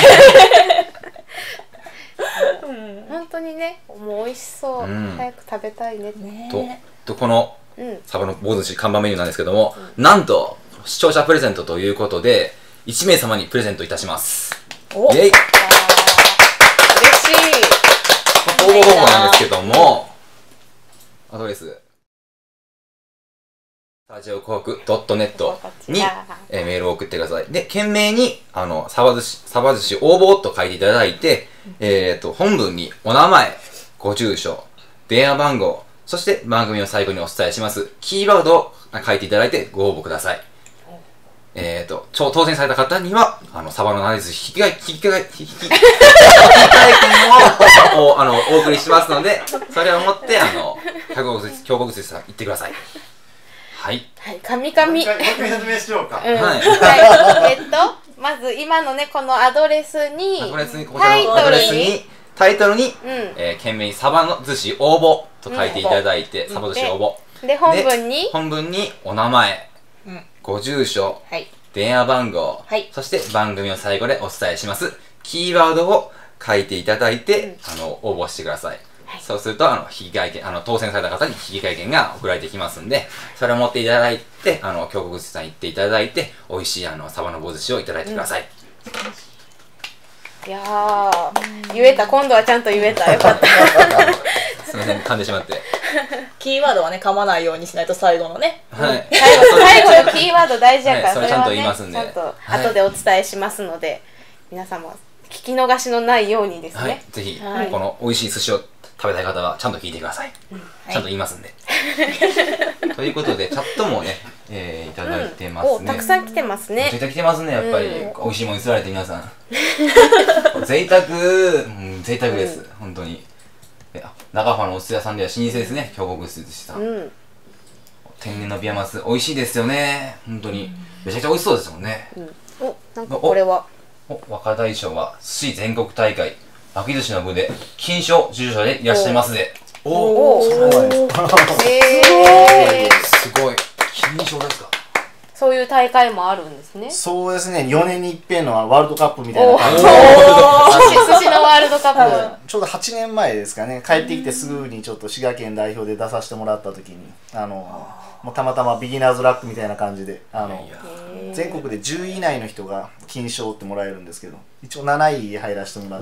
本当にね、もう美味しそう、うん、早く食べたいね。 ねと、とこのサバの棒寿司看板メニューなんですけども、うん、なんと視聴者プレゼントということでいちめいさまにプレゼントいたします。 お、イエイ。嬉しい。 応募方法なんですけども、アドレスラジオコークドットネット に、えー、メールを送ってください。で、懸命に、あの、サバ寿司、サバ寿司応募と書いていただいて、えっと、本文にお名前、ご住所、電話番号、そして番組の最後にお伝えします、キーワードを書いていただいてご応募ください。えっと、当選された方には、あの、サバのなで寿司引き換え、引き換え、引き換え券を、あの、お送りしますので、それを持って、あの、京極寿司さん行ってください。はい。 はい、カミカミ。 もう一回説明しようか。 はい。はい、えっと、まず今のね、このアドレスに、 アドレスに、こちらのアドレスに、タイトルに、うん、えー、懸命にサバの寿司応募と書いていただいて、うん、サバ寿司応募。 で、本文に本文にお名前、うん、ご住所、はい、電話番号、はい、そして番組の最後でお伝えします、キーワードを書いていただいて、うん、あの、応募してください。はい、そうすると、あの、引き換え券、あの、当選された方に引き換え券が送られてきますんで、それを持っていただいて、あの、京極寿司さん行っていただいて、美味しい、あの、サバの棒寿司をいただいてください。 うん、いやー、言えた、今度はちゃんと言えた。よかった。 すみません、噛んでしまって。 キーワードはね、噛まないようにしないと最後のね。 はい。 最後、最後のキーワード大事やから、 それはちゃんと言いますんで。 ちゃんと後でお伝えしますので、皆様、聞き逃しのないようにですね。 はい、ぜひ、この美味しい寿司を食べたい方はちゃんと聞いてください。うん、はい、ちゃんと言いますんで。ということで、チャットもね、えー、いただいてますね。 うん、お、たくさん来てますね。 めちゃくちゃ来てますね、やっぱり。うん、美味しいものに釣られて皆さん。贅沢、うん、贅沢です、うん、本当に。長浜のお寿司屋さんでは老舗ですね、京極寿司さん。うん、天然のビワマス、美味しいですよね、本当に。めちゃくちゃ美味しそうですもんね。 うん、お、なんかこれは。 お、若大将は寿司全国大会。巻き寿司の部で金賞受賞でいらっしゃいますで。おお、そうなんですか。えー、すごい。金賞ですか。 そういう大会もあるんですね。 そうですね。よねんに一遍のワールドカップみたいな感じで。 寿司のワールドカップ。ちょうどはちねんまえですかね。帰ってきてすぐにちょっと滋賀県代表で出させてもらった時に、あのもうたまたまビギナーズラックみたいな感じで、あの全国でじゅうい以内の人が金賞ってもらえるんですけど、一応なない入らせてもらって、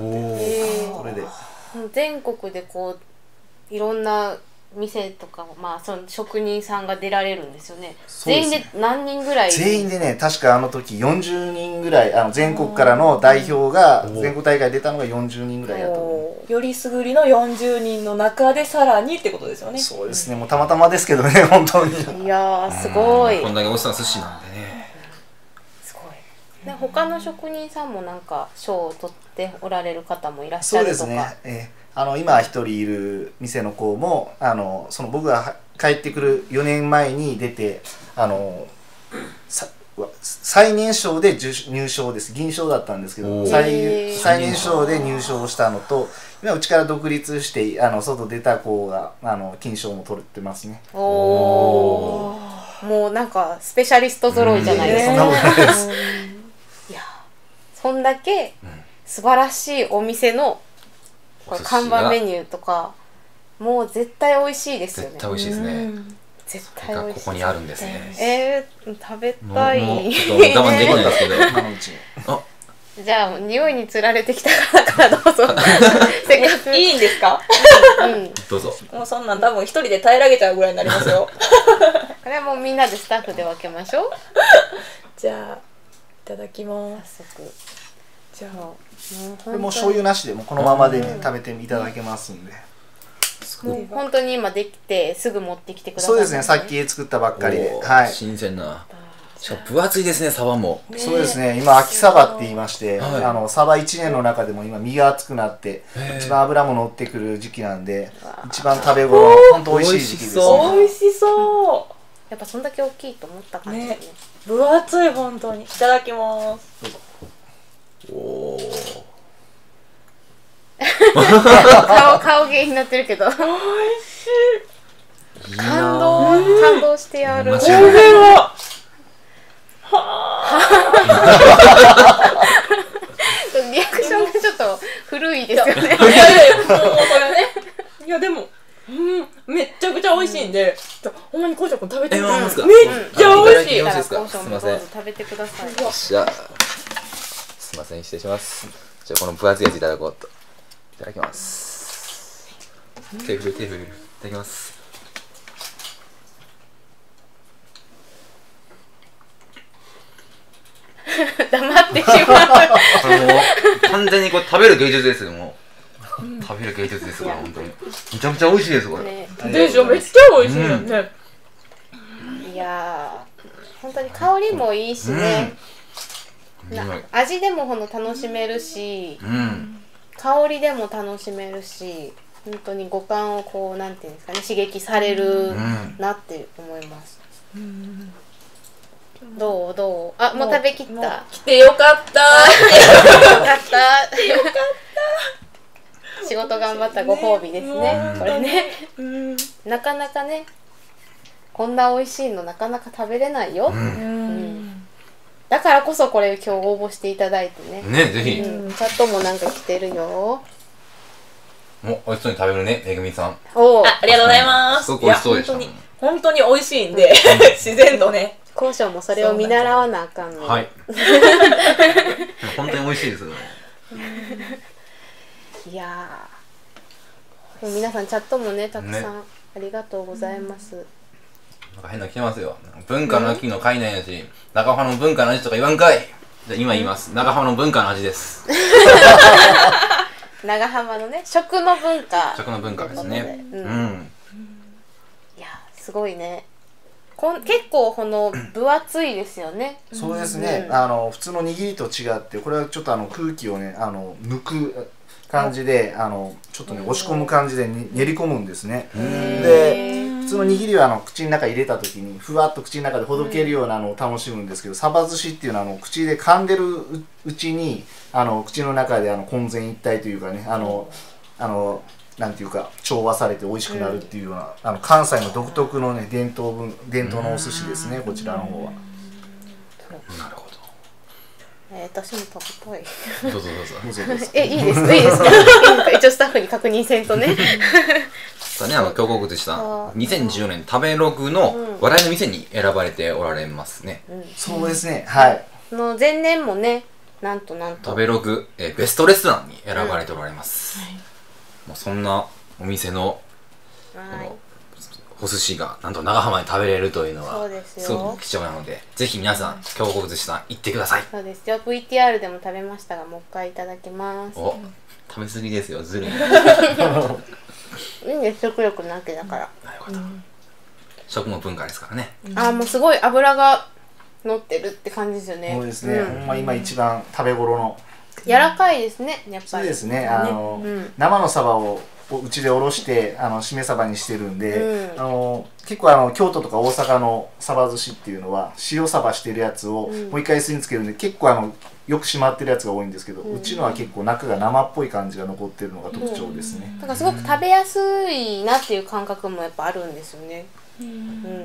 それで全国でこういろんな店とか、まあ、その職人さんが出られるんですよね。全員で何人ぐらい？ 全員でね、確かあの時よんじゅうにんぐらい、あの全国からの代表が全国大会出たのがよんじゅうにんぐらいやと思う。よりすぐりのよんじゅうにんの中でさらにってことですよね。 そうですね、もうたまたまですけどね、本当に。 いやー、すごい。 こんだけ美味しそうな寿司なんでね。 すごい。で、他の職人さんもなんか賞を取っておられる方もいらっしゃるとか。 そうですね。えーあの今一人いる店の子もあのその僕が帰ってくるよねんまえに出てあのさ最年少で入賞です。銀賞だったんですけど 最, 最年少で入賞したのと今うちから独立してあの外出た子があの金賞も取ってますね。 おお、もうなんかスペシャリスト揃いじゃないですか。そんなことないです。いや、そんだけ素晴らしいお店のこれ看板メニューとかもう絶対美味しいですよね。 絶対美味しいですね。 絶対美味しい。 ここにあるんですね。 えー、食べたい。 ちょっと我慢できないですけど。 じゃあ匂いにつられてきたからどうぞ。 せっかくいいんですか？ うん。どうぞ。 もうそんなん多分一人で平らげちゃうぐらいになりますよ。 これはもうみんなでスタッフで分けましょう。 じゃあいただきます。 早速。じゃあもうこれも醤油なしでもこのままでね食べていただけますんで。 もう本当に今できてすぐ持ってきてください。 そうですね、さっき作ったばっかりで。はい。 新鮮な。分厚いですね、サバも。 そうですね、今秋サバって言いまして、あのサバいちねんの中でも今身が厚くなって一番脂も乗ってくる時期なんで、一番食べ頃、本当美味しい時期ですね。 美味しそう。 やっぱそんだけ大きいと思った感じですね。 分厚い本当に。いただきます。 おお。 顔顔芸になってるけど。美味しい。感動感動してやる。 これは。 リアクションがちょっと古いですよね。いやいやいや、もうこれね。いやでも、うん、めっちゃくちゃ美味しいんで、ほんまにこうちゃんくん食べてみて。めっちゃ美味しい。 よろしいですか？すみません。 食べてください。 じゃあ、すみません、失礼します。じゃあこの分厚いやついただこうと。いただきます。手振る手振る。いただきます。 黙ってしまう。 これもう完全にこれ食べる芸術ですよ。もう食べる芸術ですから本当に。めちゃくちゃ美味しいですこれ。 ね、でしょ、めっちゃ美味しいよね。 いやー、本当に香りもいいしね。な味でもほんの楽しめるし、うん、香りでも楽しめるし、本当に五感をこうなんていうんですかね、刺激されるなって思います。うん、どうどう？あ、もう食べきった。 来てよかった。よかった。よかった。 仕事頑張ったご褒美ですね。これね、うん、なかなかね、こんな美味しいのなかなか食べれないよ。うんうんだからこそこれ今日応募していただいてね。 ね、ぜひ。 うん、チャットもなんか来てるよ。 もう美味しそうに食べるね、めぐみさん。 おあ、ありがとうございます。 すごく美味しそうでした。 本当に本当に美味しいんで、自然とね。 交渉もそれを見習わなあかんの。 はい。本当に美味しいですよね。 いやー、皆さんチャットもねたくさんありがとうございます。 なんか変なの来てますよ。文化の秋の海内の味、長浜の文化の味とか言わんかい。じゃあ今言います。長浜の文化の味です。 長浜のね、食の文化。 食の文化ですね。うん。うん、 いや、すごいね。こん結構この分厚いですよね。 そうですね。うん、あの普通の握りと違って、これはちょっとあの空気をね、あの抜く感じで、あのちょっとね押し込む感じでに練り込むんですね。で。普通の握りはあの口の中入れた時にふわっと口の中でほどけるようなのを楽しむんですけど、サバ寿司っていうのはあの口で噛んでるうちにあの口の中であの混然一体というかね、あのあのなんていうか調和されて美味しくなるっていうような、あの関西の独特のね伝統文伝統のお寿司ですね、こちらの方は。 なるほど。 えー、私も食べたい。 どうぞどうぞ。 どうぞえ、いいですかいいですか。一応スタッフに確認せんとね。 ね、あの強国寿司さんにせんじゅうよねん食べログの話題の店に選ばれておられますね。 うん、そうですね、はい。 の前年もね、なんとなんと食べログ、えー、ベストレストランに選ばれておられます。うんはい、もうそんなお店のこのお寿司がなんと長浜で食べれるというのはすごく貴重なので、ぜひ皆さん強国寿司さん行ってください。 そうですよ。ブイティーアール でも食べましたが、もう一回いただきます。 お、食べ過ぎですよ、ずるい。 いいんです、食欲の秋だから。 なるほど。食も文化ですからね。 あー、もうすごい脂が乗ってるって感じですよね。 そうですね。ほんま今一番食べ頃の。 柔らかいですね、やっぱり。 そうですね。あの生のサバをうちでおろしてあのしめサバにしてるんで、あの結構あの京都とか大阪のサバ寿司っていうのは塩サバしてるやつをもう一回酢につけるんで、結構あのよく締まってるやつが多いんですけど、うちのは結構中が生っぽい感じが残ってるのが特徴ですね。 だからすごく食べやすいなっていう感覚もやっぱあるんですよね。うん。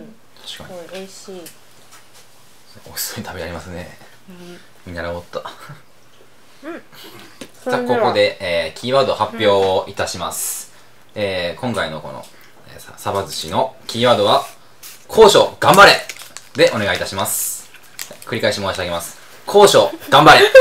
確かに。 美味しい。 美味しそうに食べられますね。見習おうと。うん。さあここで、えー、キーワード発表をいたします。うん、えー、今回のこの、えー、サバ寿司のキーワードは交渉頑張れでお願いいたします。繰り返し申し上げます。交渉頑張れです。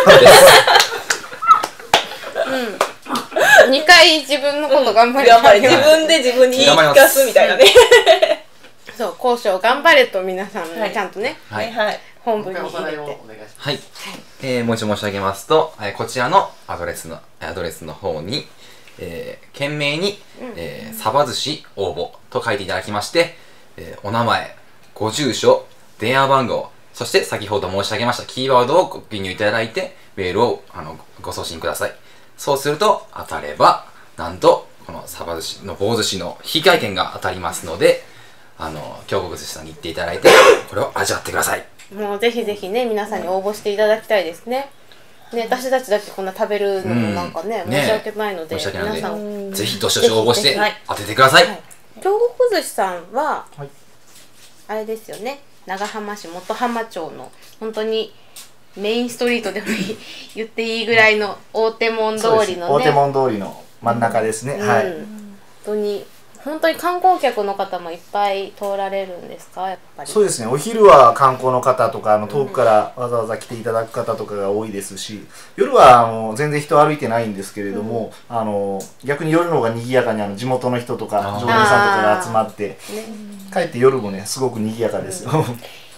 うん。にかい自分のこと頑張れ。 頑張れ。自分で自分に言い聞かすみたいなね。 そう、交渉頑張れと皆さんもちゃんとね。 はいはい。 本文に入れて。 はい。えー、もう一度申し上げますと、えー、こちらのアドレスのアドレスの方に、えー、懸命に、うんえー、サバ寿司応募と書いていただきまして、えー、お名前、ご住所、電話番号、そして先ほど申し上げましたキーワードをご記入いただいてメールをあのご送信ください。そうすると当たればなんとこのサバ寿司の棒寿司の引換券が当たりますので、あの京極寿司さんに行っていただいてこれを味わってください。 もうぜひぜひね皆さんに応募していただきたいですね。ね、私たちだけこんな食べるのもなんかね、うん、申し訳ないので、 ね、皆さんぜひどしどし応募して当ててください。 京極寿司さんは、はい、あれですよね、長浜市本浜町の本当にメインストリートでも言っていいぐらいの大手門通りのね、 大手門通りの真ん中ですね、うん、はい、 本当に本当に観光客の方もいっぱい通られるんですか？やっぱり。 そうですね。お昼は観光の方とかあの遠くからわざわざ来ていただく方とかが多いですし、夜はあの全然人歩いてないんですけれども、うん、あの逆に夜の方が賑やかにあの地元の人とか常連さんとかが集まって、ね、帰って夜もねすごく賑やかですよ。 うん、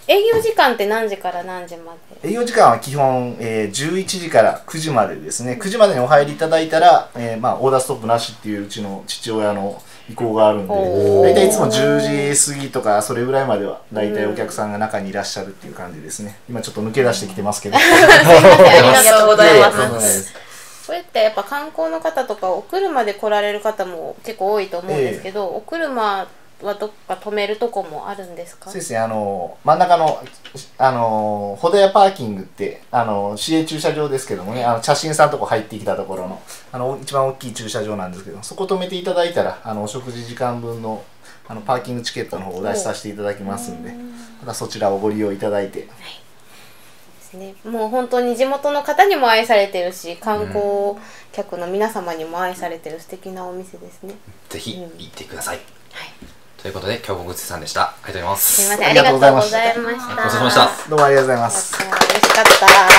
営業時間って何時から何時まで？ 営業時間は基本、えー、じゅういちじからくじまでですね。くじまでにお入りいただいたら、えーまあ、オーダーストップなしっていううちの父親の意向があるんで、大体いつもじゅうじ過ぎとかそれぐらいまでは大体お客さんが中にいらっしゃるっていう感じですね。今ちょっと抜け出してきてますけど。ありがとうございます。これってやっぱ観光の方とかお車で来られる方も結構多いと思うんですけど、えー、お車はどっか止めるとこもあるんですか？ そうですね、あの真ん中のあのほどやパーキングってあの市営駐車場ですけどもね、あの茶新さんとこ入ってきたところのあの一番大きい駐車場なんですけど、そこ止めていただいたらあのお食事時間分のあのパーキングチケットの方をお出しさせていただきますんで、またそちらをご利用いただいて。はいね、もう本当に地元の方にも愛されてるし、観光客の皆様にも愛されてる素敵なお店ですね。 ぜひ行ってください。うん、はい。ということで、京子口さんでした。ありがとうございます。 すみません、ありがとうございました。ごちそうさまでした。 どうもありがとうございます。 美味しかった。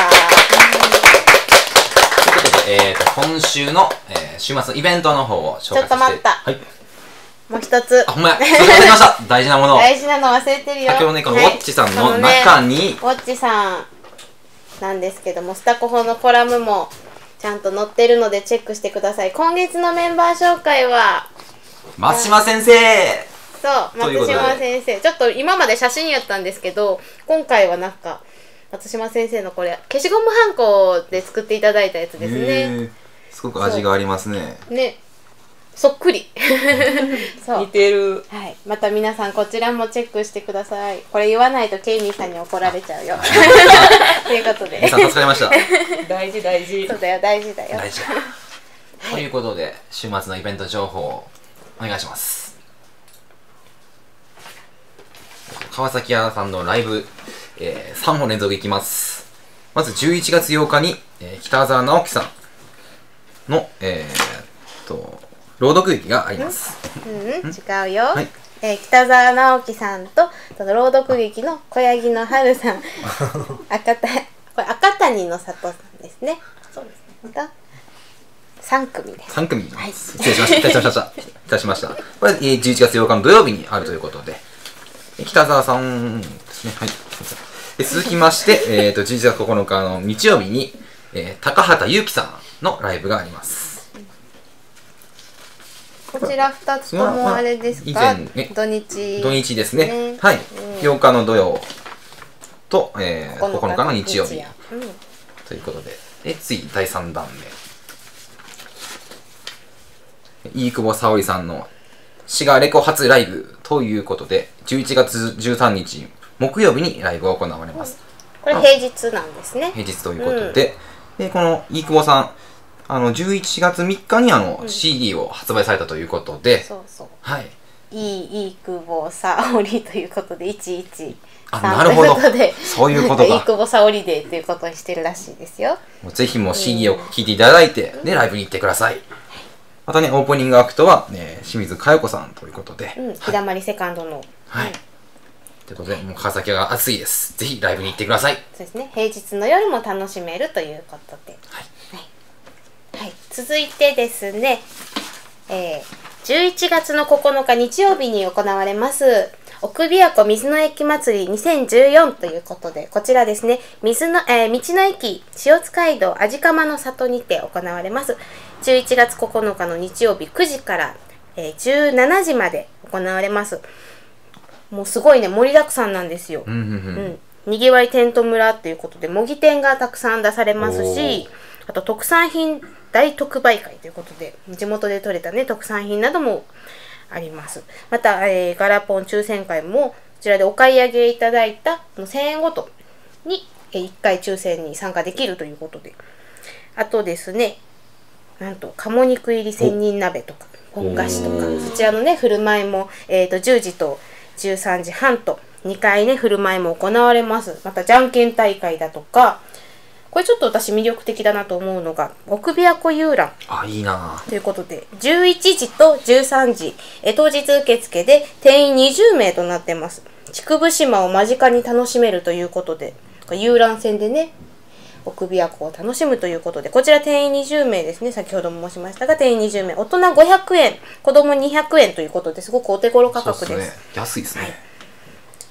ということで、えっ、ー、と今週の、えー、週末のイベントの方を紹介させて。 ちょっと待った。はい。もう一つ。 あ、ほんまや。それ忘れました。大事なもの。 大事なの忘れてるよ。 先ほどね、このウォッチさんの中に、ね、 ウォッチさん。なんですけども、スタコホのコラムもちゃんと載ってるのでチェックしてください。今月のメンバー紹介は松島先生。 そう松島先生、ちょっと今まで写真やったんですけど、今回はなんか松島先生のこれ消しゴムはんこで作っていただいたやつですね。 すごく味がありますね。 ね、そっくりそう似てる。 はい、また皆さんこちらもチェックしてください。これ言わないとケイミーさんに怒られちゃうよということで皆さん助かりました。 大事大事。 そうだよ、大事だよ。 大事。ということで週末のイベント情報をお願いします。川崎屋さんのライブ、えー、さんぼん連続いきます。まずじゅういちがつようかに、えー、北澤直樹さんのえー、っと朗読劇があります。 うん、うん、違うよ。はい、えー、北澤直樹さんとその朗読劇の小柳の春さん、赤たこれ赤谷の里さんですね。そうですね。三組です。 三組。はい。失礼しました。いたしました。いたしました。これ、えー、じゅういちがつようかの土曜日にあるということで、北澤さんですね。はい。で続きまして、えっ、ー、とじゅういちがつここのかの日曜日に、えー、高畑祐希さんのライブがあります。 こちらふたつともあれですか、まあまあ、ね、土日土日ですね、ね、はい、うん、ようかの土曜と、えー、ここのかの日曜日、うん、ということで、で次だいさんだんめ飯久保沙織さんの滋賀レコ初ライブということでじゅういちがつじゅうさんにち木曜日にライブが行われます、 うん、これ平日なんですね。 平日ということで、うん、でこの飯久保さんあのじゅういちがつみっかにあの、うん、シーディー を発売されたということで、 そうそう、 はい、 いい飯久保沙織ということでいちいちあ、なるほど、そういうことか、 飯久保沙織デーということにしてるらしいですよ。 もうぜひもう シーディー を聴いていただいて、うん、でライブに行ってください。またねオープニングアクトは、ね、清水佳代子さんということで、 うん、ひだまりセカンドの、 はい、うん、ということでもう川崎が熱いです。ぜひライブに行ってください。 そうですね、平日の夜も楽しめるということで、はいはい、続いてですね、えー、じゅういちがつのここのか日曜日に行われます奥琵琶湖水の駅祭りにせんじゅうよんということで、こちらですね、水の、えー、道の駅塩津街道味釜の里にて行われます。じゅういちがつここのかの日曜日くじから、えー、じゅうしちじまで行われます。もうすごいね、盛りだくさんなんですよ。うん、にぎわいテント村ということで模擬店がたくさん出されますし、あと特産品大特売会ということで地元で採れたね特産品などもあります。また、えー、ガラポン抽選会もこちらでお買い上げいただいたせんえんごとに、えー、いっかい抽選に参加できるということで、あとですね、なんと鴨肉入り千人鍋とかポン菓子とかそちらのね振る舞いも、えー、とじゅうじとじゅうさんじはんとにかいね振る舞いも行われます。またじゃんけん大会だとか、これちょっと私魅力的だなと思うのが奥琵琶湖遊覧、 あ、いいなということでじゅういちじとじゅうさんじえ当日受付で定員にじゅうめいとなってます。竹生島を間近に楽しめるということで、遊覧船でね奥琵琶湖を楽しむということで、こちら定員にじゅうめいですね。先ほども申しましたが定員にじゅうめい、大人ごひゃくえん子供にひゃくえんということで、すごくお手頃価格です。 そうですね、安いですね、はい。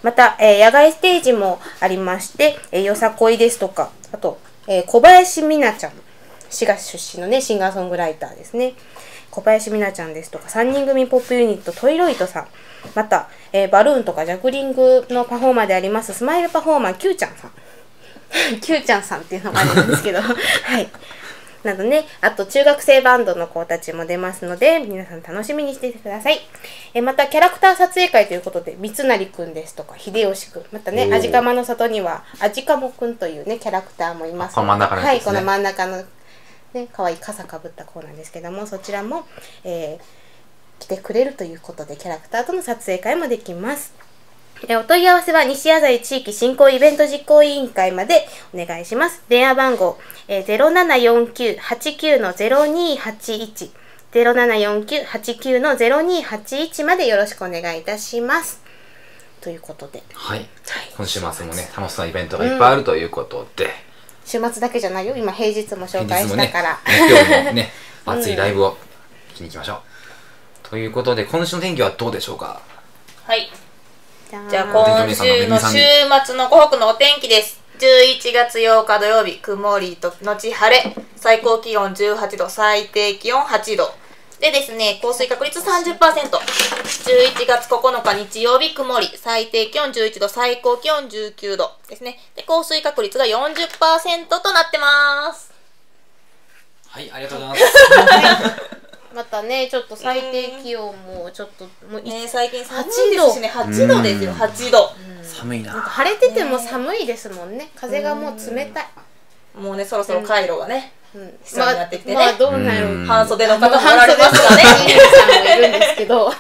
また、えー、野外ステージもありまして、えー、よさこいですとか、あと、えー、小林美奈ちゃん、滋賀出身のねシンガーソングライターですね。小林美奈ちゃんですとか、さんにん組ポップユニットトイロイトさん、また、えー、バルーンとかジャグリングのパフォーマーでありますスマイルパフォーマー Q ちゃんさんQ ちゃんさんっていうのがあるんですけどはいなどね、あと中学生バンドの子たちも出ますので、皆さん楽しみにしていてください。えまたキャラクター撮影会ということで、三成くんですとか秀吉くん、またね味釜の里には味鴨くんというねキャラクターもいますので、 この真ん中のやつですね。 はい、この真ん中のね可愛い傘かぶった子なんですけども、そちらも、えー、来てくれるということで、キャラクターとの撮影会もできます。お問い合わせは西麻布地域振興イベント実行委員会までお願いします。電話番号 ゼロななよんきゅうはちきゅうのゼロにはちいち ゼロななよんきゅうはちきゅうのゼロにはちいちまでよろしくお願いいたします。ということで、 はい、はい、今週末もね楽しそうなイベントがいっぱいあるということで、うん、 週末だけじゃないよ、今平日も紹介したから、 ね、今日もね熱いライブを聞きに行きましょう、うん、ということで、今週の天気はどうでしょうか。 はい、じゃあ今週の週末の湖北のお天気です。じゅういちがつようか土曜日、曇りと後晴れ、最高気温じゅうはちど、最低気温はちどでですね、降水確率 さんじゅっパーセント。 じゅういちがつここのか日曜日、曇り、最低気温じゅういちど、最高気温じゅうきゅうどですね。で降水確率が よんじゅっパーセント となってます。 はい、ありがとうございますまたね、ちょっと最低気温もちょっともうね、最近寒いですしね、はちどですよ、はちど。 寒いな。 なんか晴れてても寒いですもんね。風がもう冷たい。 もうね、そろそろカイロがね、必要になってきてね。 まあどうなる。 半袖の方もおられますがね。 さんもいるんですけど。はい。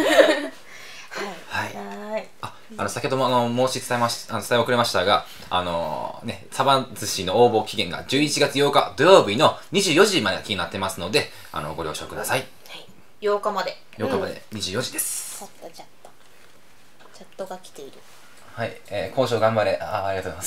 はい。あ、あの先ほどもあの申し伝えましあの伝え遅れましたが、あのねサバ寿司の応募期限がじゅういちがつようか土曜日のにじゅうよじまでが気になってますので、あのご了承ください。 ようかまで。 ようかまでにじゅうよじです。 チャットチャット。チャットが来ている。 はい、えー、交渉頑張れ。あ、ありがとうございます。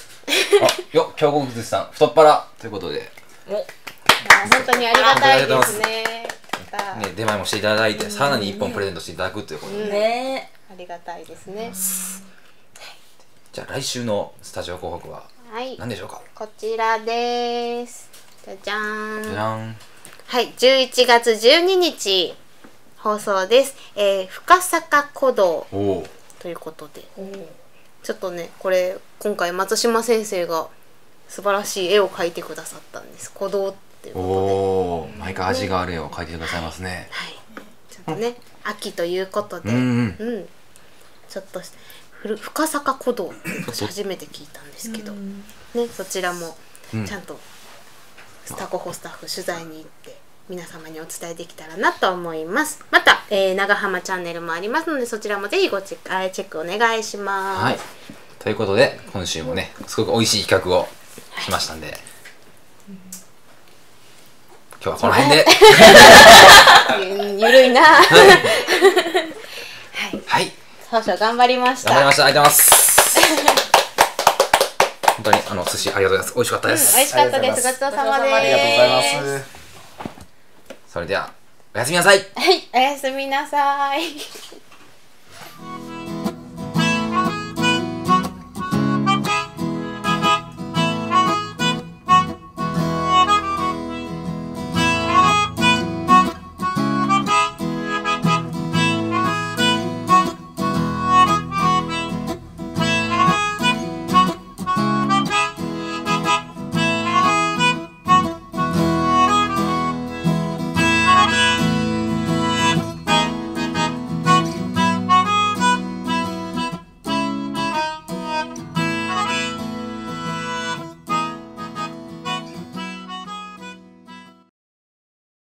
あ、よ、京極寿司さん、太っ腹ということで。 お、本当にありがたいですね。 ね、出前もしていただいて、さらにいっぽんプレゼントしていただくということで。 ね、ありがたいですね。 じゃあ来週のスタジオ広告は何でしょうか。 こちらです。じゃじゃーん。 じゃじゃん。 はい、じゅういちがつじゅうににち放送です。えー、深坂古道ということで。ちょっとね、これ今回松島先生が素晴らしい絵を描いてくださったんです。古道っていうことで。おお、毎回味がある絵を描いてくださいますね。 はい。ちょっとね、秋ということで、 うん、 うん、ちょっと深坂古道初めて聞いたんですけど、ね、そちらもちゃんとスタコホスタッフ取材に行って皆様にお伝えできたらなと思います。また、えー、長浜チャンネルもありますので、そちらもぜひごチェック、チェックお願いします。 はい。ということで、今週もね、すごく美味しい企画をしましたんで、はい、今日はこの辺で。 ゆるいな。はい。 はい。 少々頑張りました。 頑張りました。ありがとうございます。本当にあの寿司ありがとうございます。美味しかったです。 うん、美味しかったです。ごちそうさまです。 ありがとうございます。 それではおやすみなさい。 はい、おやすみなさい。